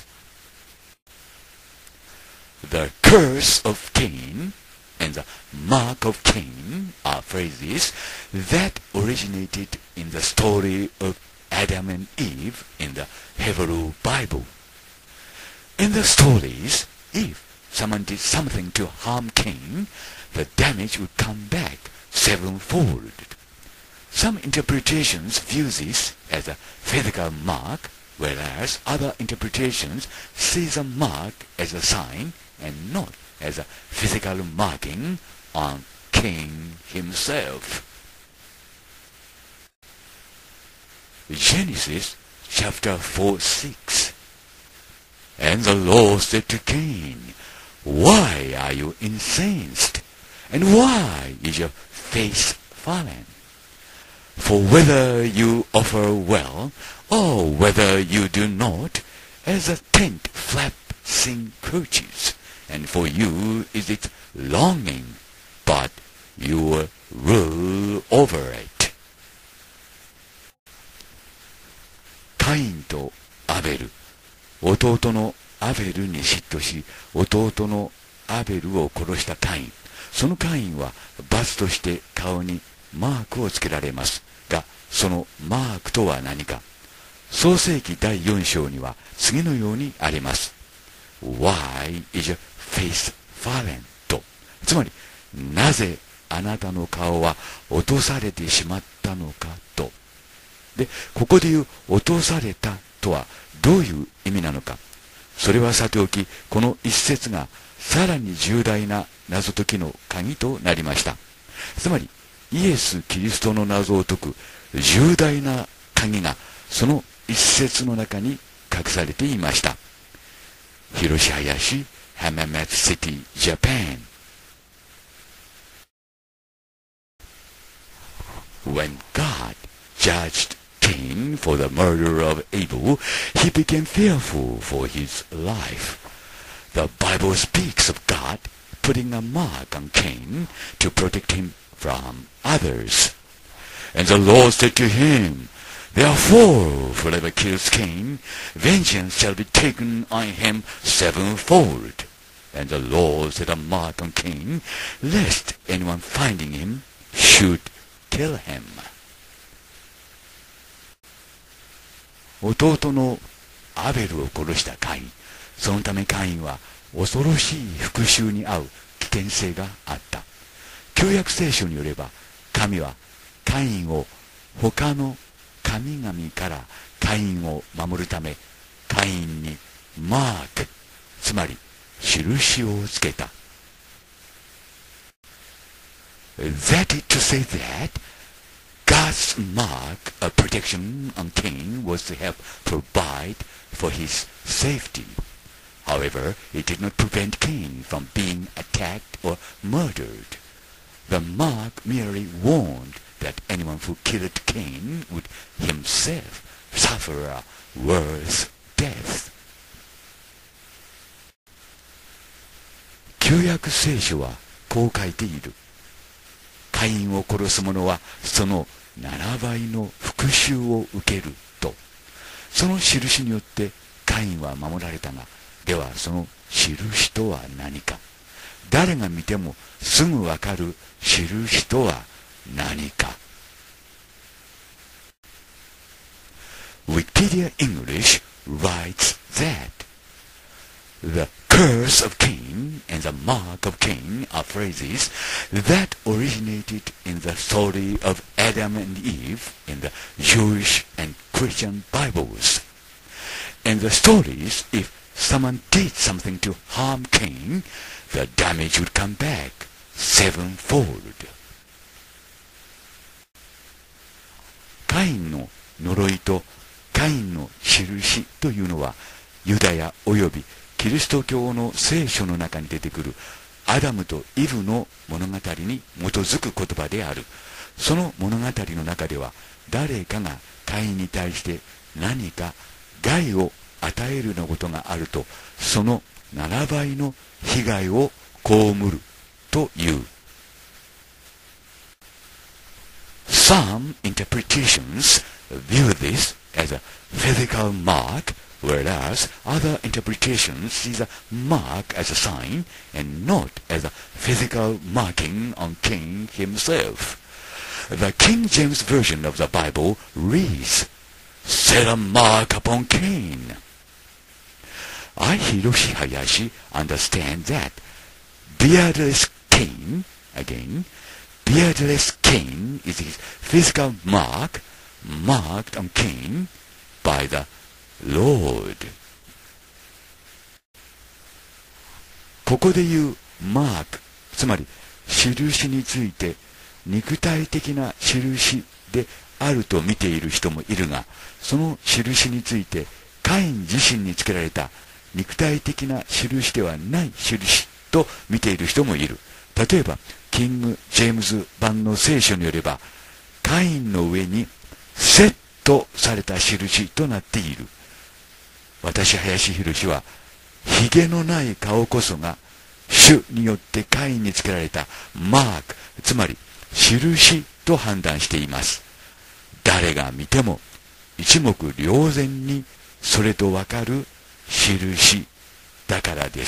The curse of Cain and the mark of Cain are phrases that originated in the story of Adam and Eve in the Hebrew Bible. In the stories, if someone did something to harm Cain, the damage would come back sevenfold. Some interpretations view this as a physical mark, whereas other interpretations see the mark as a sign and not as a physical marking on Cain himself. Genesis chapter four six. And the Lord said to Cain, "Why are you incensed? And why is your face fallen? For whether you offer well, or whether you do not, as a tent flap encroaches, and for you is its longing, but you will rule over it." カインとアベル、弟のアベルに嫉妬し、弟のアベルを殺したカイン。そのカインは罰として顔にマークをつけられますが、そのマークとは何か。創世記だいよん章には次のようにあります。Why is your face fallen? と。つまり、なぜあなたの顔は落とされてしまったのかと。で、ここで言う落とされたとはどういう意味なのか。それはさておき、この一節がさらに重大な謎解きの鍵となりました。つまり、イエス・キリストの謎を解く重大な鍵がその一節の中に隠されていました。広島市、浜松シティ、ジャパン。When God judged Cain for the murder of Abel, he became fearful for his life. The Bible speaks of God putting a mark on Cain to protect him from others. And the Lord said to him, "Therefore, whoever kills Cain, vengeance shall be taken on him sevenfold." And the Lord set a mark on Cain, lest anyone finding him should kill him. 弟のアベルを殺したカイン。そのためカインは恐ろしい復讐に遭う危険性があった。旧約聖書によれば、神はカインを他の神々からカインを守るため、カインにマーク、つまり印をつけた。That is to say that God God's mark of protection on Cain was to help provide for his safety. However, it did not prevent Cain from being attacked or murdered. The mark merely warned that anyone who killed Cain would himself suffer a worse death. 旧約聖書はこう書いている。カインを殺す者はそのななばいの復讐を受けると。その印によってカインは守られたが、ではその印とは何か。誰が見てもすぐわかる印とは何か。Wikipedia English writes that the curse of Cain and the mark of Cain are phrases that originated in the story of Adam and Eve in the Jewish and Christian Bibles. In the stories, if someone did something to harm Cain, the damage would come back sevenfold. カインの呪いとカインの印というのは、ユダヤおよびキリスト教の聖書の中に出てくるアダムとイブの物語に基づく言葉である。その物語の中では、誰かがカインに対して何か害を与えるようなことがあると、そのななばいの被害を被るという。Some interpretations view this as a physical mark, whereas other interpretations see the mark as a sign and not as a physical marking on Cain himself. The King James Version of the Bible reads, "Set a mark upon Cain." I, Hiroshi Hayashi, understand that beardless Cain, again, beardless Cain is his physical mark, marked on Cain by the Lord. ここで言うマーク、つまり印について肉体的な印であると見ている人もいるが、その印についてカイン自身につけられた肉体的な印ではない印と見ている人もいる。例えばキング・ジェームズ版の聖書によれば、カインの上にセットされた印となっている。私、林博は、ひげのない顔こそが主によってカインにつけられたマーク、つまり印と判断しています。誰が見ても一目瞭然にそれとわかる印だからです。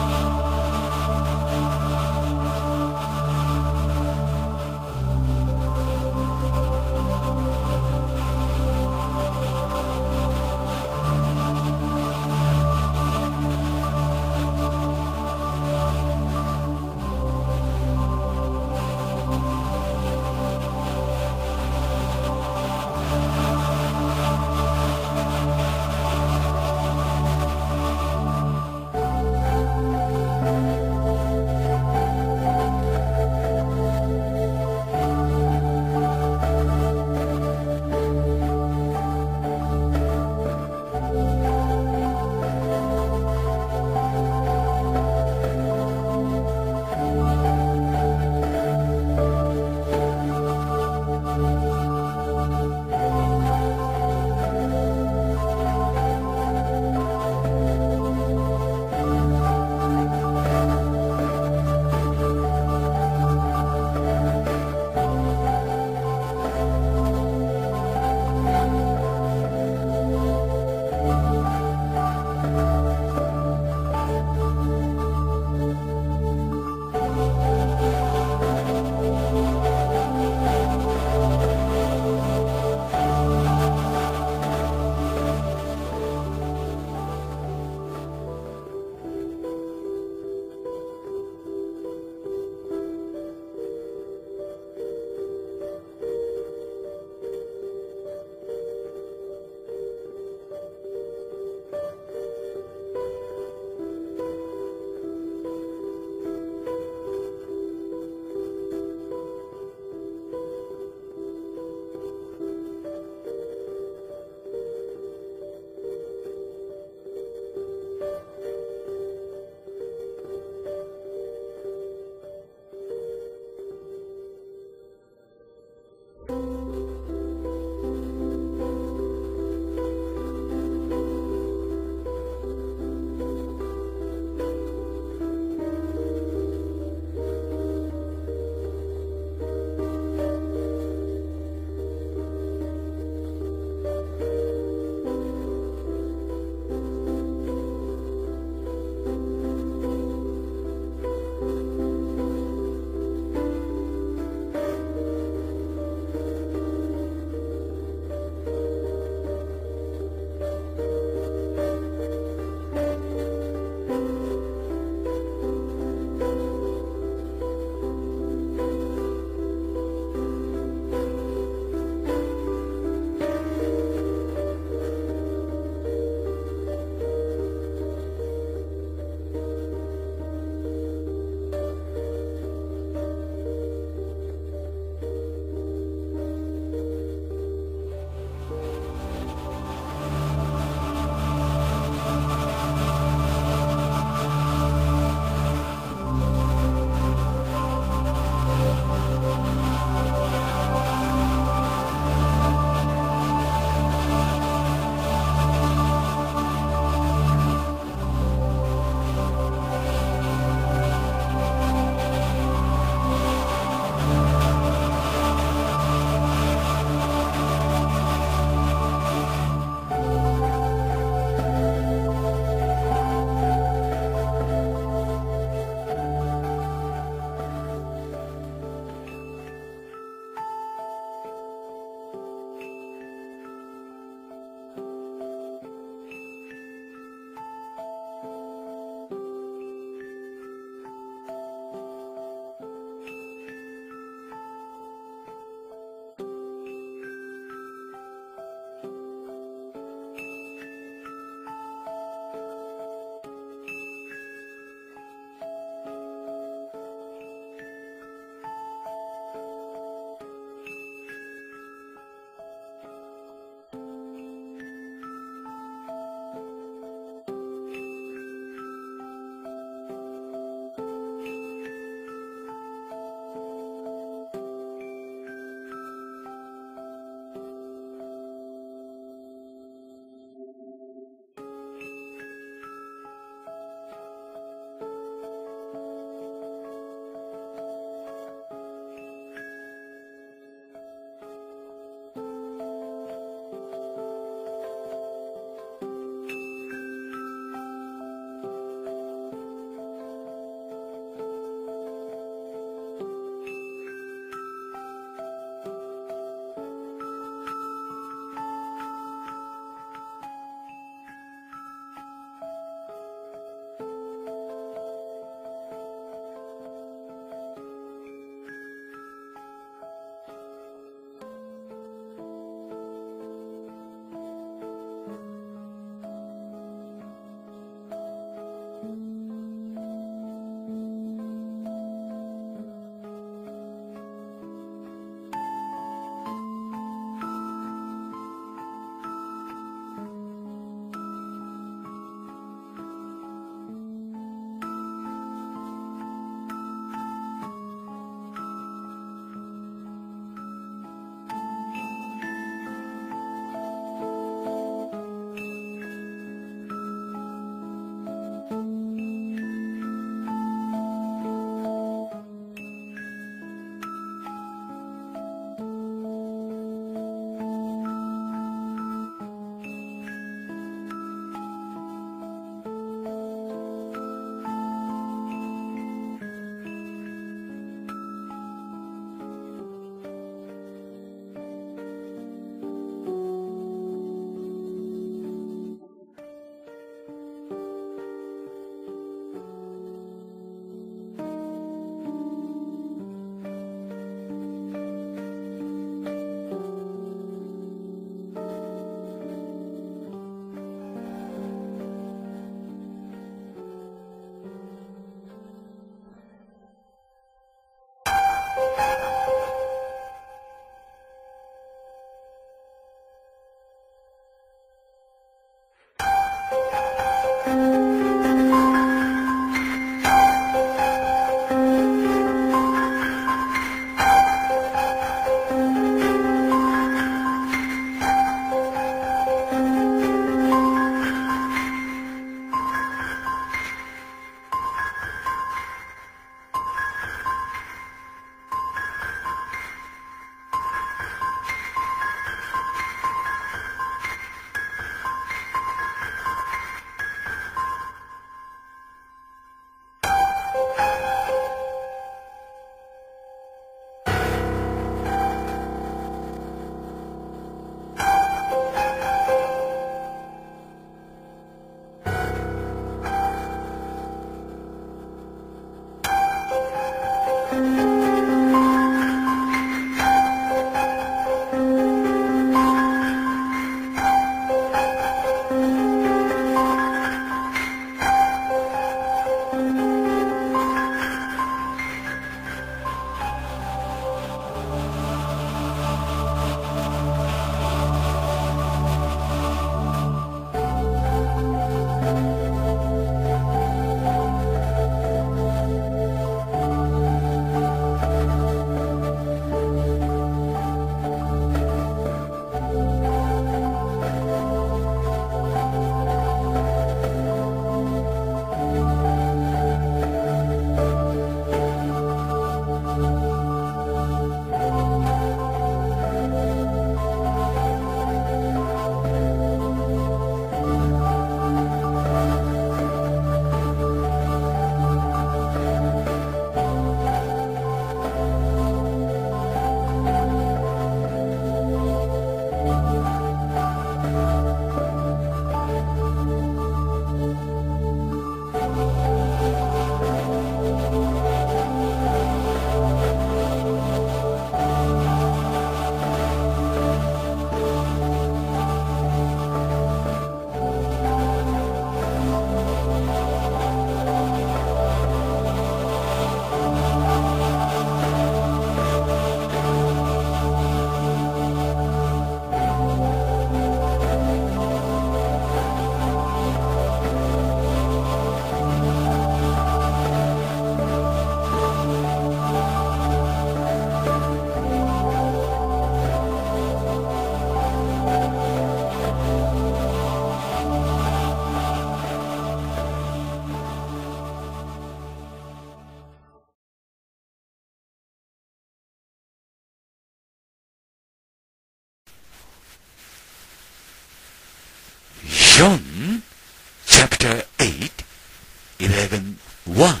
eleven one.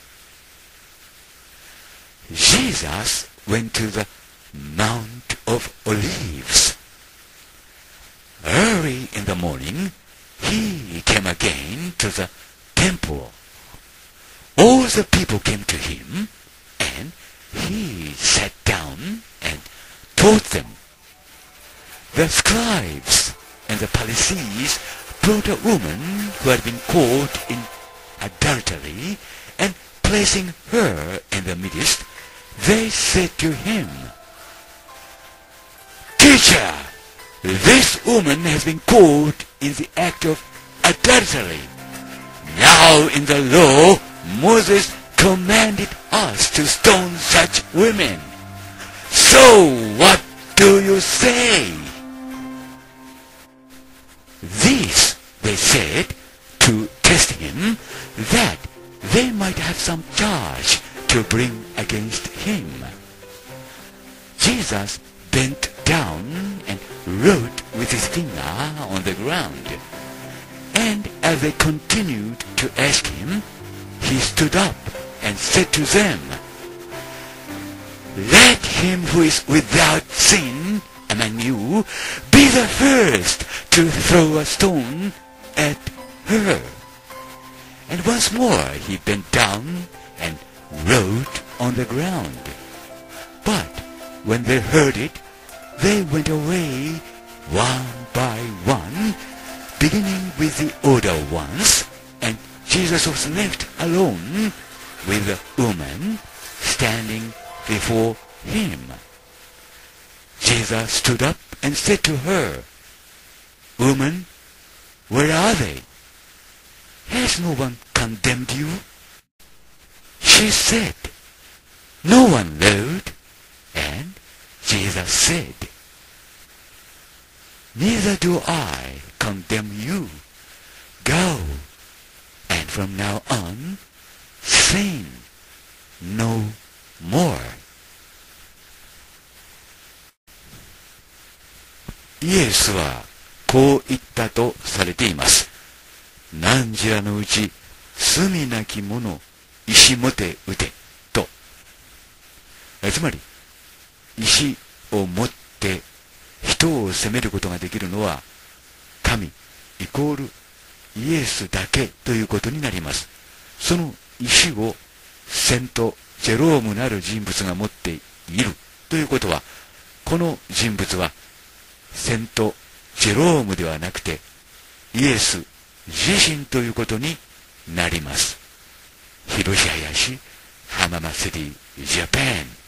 Jesus went to the Mount of Olives. Early in the morning, he came again to the temple. All the people came to him, and he sat down and taught them. The scribes and the Pharisees brought a woman who had been caught in adultery, and placing her in the midst, they said to him, "Teacher, this woman has been caught in the act of adultery. Now in the law, Moses commanded us to stone such women. So what do you say?" This they said to test him, that they might have some charge to bring against him. Jesus bent down and wrote with his finger on the ground. And as they continued to ask him, he stood up and said to them, "Let him who is without sin among you be the first to throw a stone at her." And once more he bent down and wrote on the ground. But when they heard it, they went away one by one, beginning with the older ones, and Jesus was left alone with the woman standing before him. Jesus stood up and said to her, "Woman, where are they? Has no one condemned you?" She said, "No one, Lord." And Jesus said, "Neither do I condemn you. Go, and from now on, sin no more." イエスはこう言ったとされています。汝らのうち罪なき者石持て打てと。つまり石を持って人を責めることができるのは神イコールイエスだけということになります。その石をセントジェロームなる人物が持っているということは、この人物はセントジェロームではなくてイエス自身ということになります。広島市浜松市ジャパン。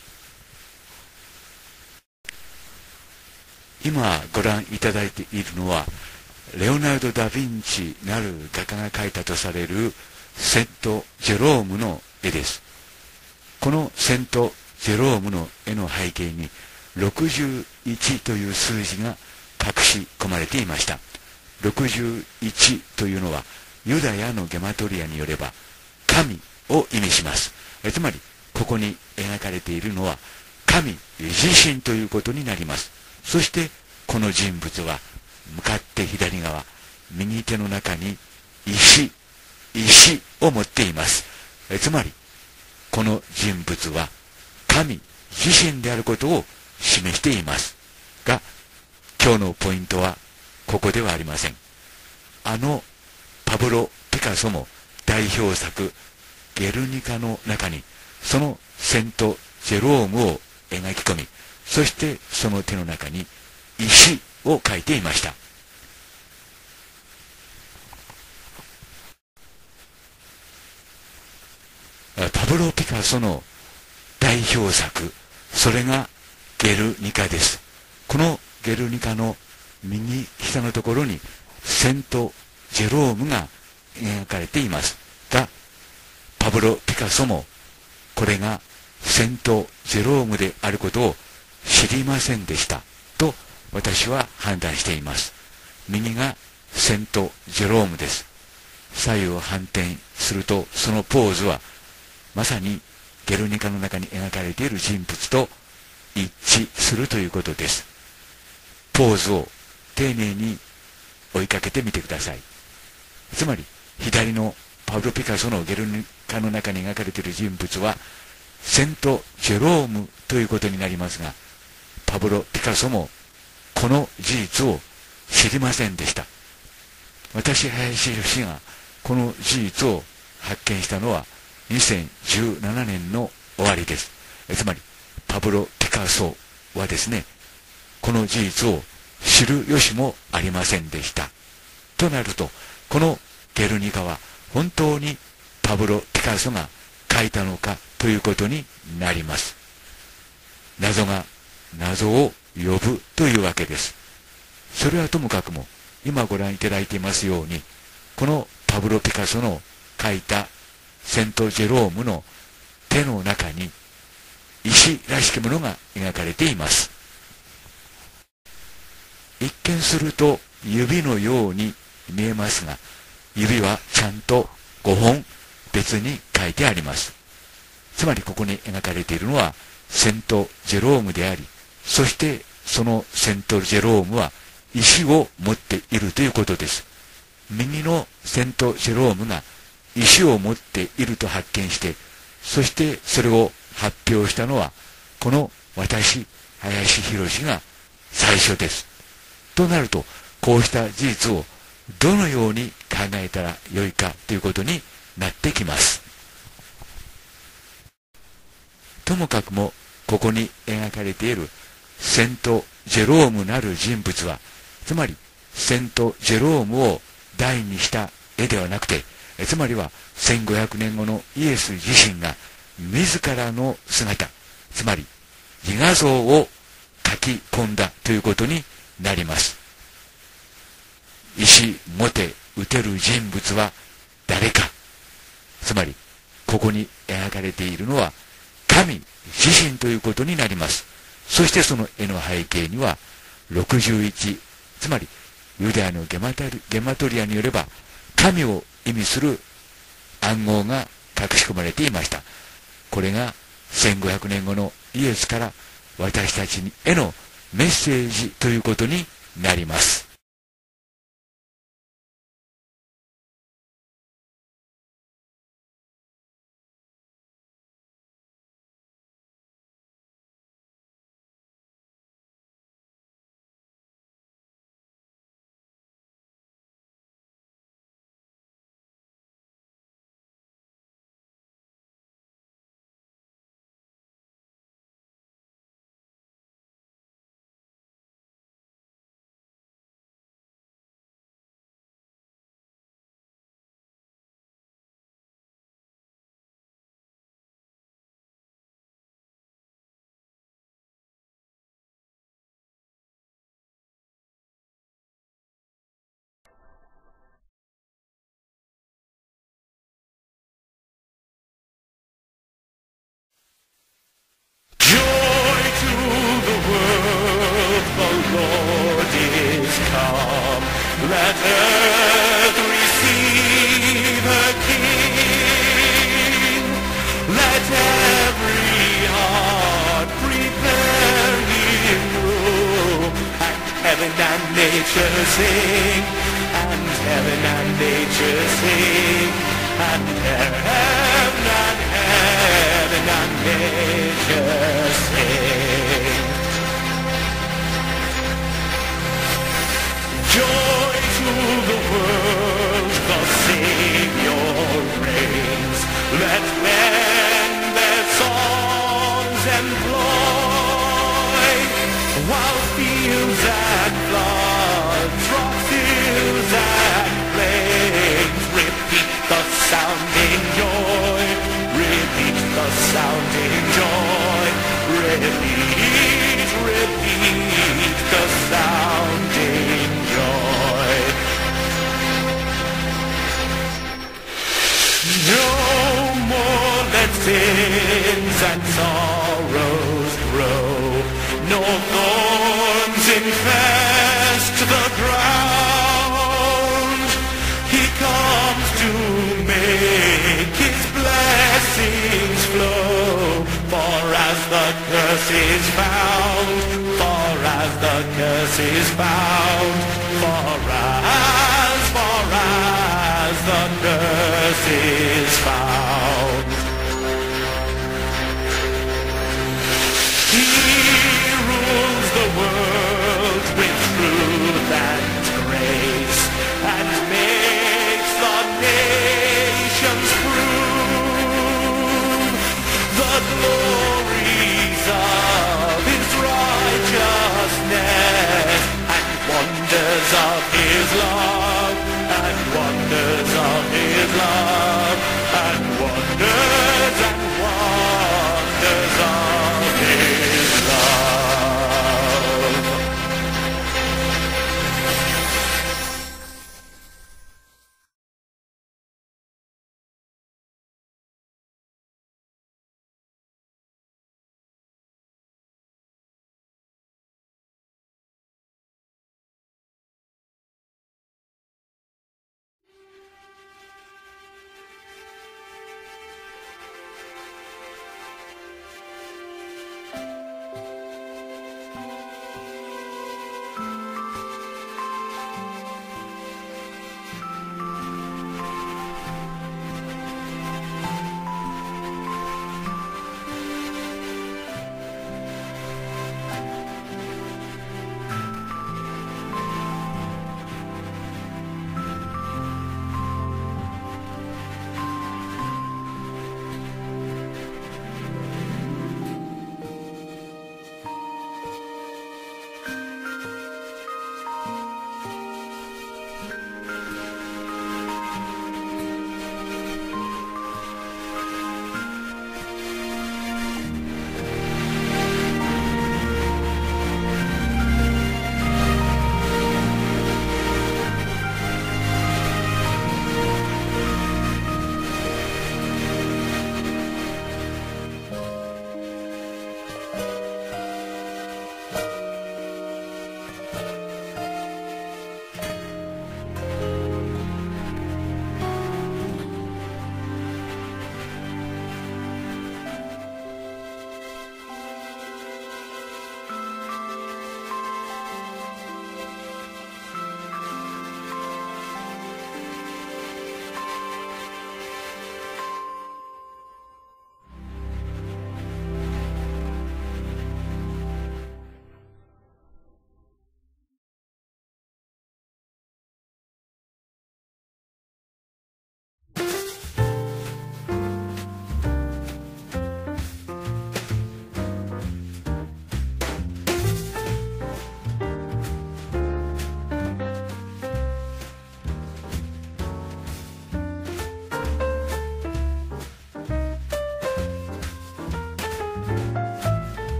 今ご覧いただいているのはレオナルド・ダ・ヴィンチなる画家が描いたとされるセント・ジェロームの絵です。このセント・ジェロームの絵の背景にろくじゅういちという数字が隠し込まれていました。ろくじゅういちというのはユダヤのゲマトリアによれば神を意味します。えつまりここに描かれているのは神自身ということになります。そしてこの人物は向かって左側右手の中に石石を持っています。えつまりこの人物は神自身であることを示していますが、今日のポイントはここではありません。あのパブロ・ピカソも代表作ゲルニカの中にそのセント・ジェロームを描き込み、そしてその手の中に石を描いていました。パブロ・ピカソの代表作、それがゲルニカです。このゲルニカの右下のところにセント・ジェロームが描かれていますが、パブロ・ピカソもこれがセント・ジェロームであることを知りませんでしたと私は判断しています。右がセント・ジェロームです。左右を反転するとそのポーズはまさにゲルニカの中に描かれている人物と一致するということです。ポーズを丁寧に追いかけてみてください。つまり左のパブロ・ピカソのゲルニカの中に描かれている人物はセント・ジェロームということになりますが、パブロ・ピカソもこの事実を知りませんでした。私、林博がこの事実を発見したのはにせんじゅうななねんの終わりです。つまりパブロ・ピカソはですね、この事実を知る由もありませんでした。となると、このゲルニカは本当にパブロ・ピカソが描いたのかということになります。謎が謎を呼ぶというわけです。それはともかくも、今ご覧いただいていますように、このパブロ・ピカソの描いたセント・ジェロームの手の中に石らしきものが描かれています。一見すると指のように見えますが、指はちゃんとごほん別に書いてあります。つまりここに描かれているのはセント・ジェロームであり、そしてそのセント・ジェロームは石を持っているということです。右のセント・ジェロームが石を持っていると発見して、そしてそれを発表したのはこの私、林博が最初です。となると、こうした事実をどのように考えたらよいかということになってきます。ともかくも、ここに描かれているセント・ジェロームなる人物は、つまりセント・ジェロームを題にした絵ではなくて、つまりはせんごひゃくねんごのイエス自身が自らの姿、つまり自画像を描き込んだということになります。石持て打てる人物は誰か。つまりここに描かれているのは神自身ということになります。そしてその絵の背景にはろくじゅういち、つまりユダヤのゲマタリ、ゲマトリアによれば神を意味する暗号が隠し込まれていました。これがせんごひゃくねんごのイエスから私たちへのメッセージということになります。Let earth receive her King. Let every heart prepare him room. And heaven and nature sing. And heaven and nature sing. And heaven and heaven and nature sing. Joy to the world, the Savior reigns. Let men their songs employ, while fields and floods, rocks, hills and plains repeat the sounding joy, repeat the sounding joy, repeat, repeat the sounding joy. No more let sins and sorrows grow, no thorns infest the ground. He comes to make his blessings flow, for as the curse is found, for as the curse is found, for as, for as the nurse is found. He rules the world with truth and grace, and makes the nations prove the glories of his righteousness, and wonders of his love, and wonders of his love.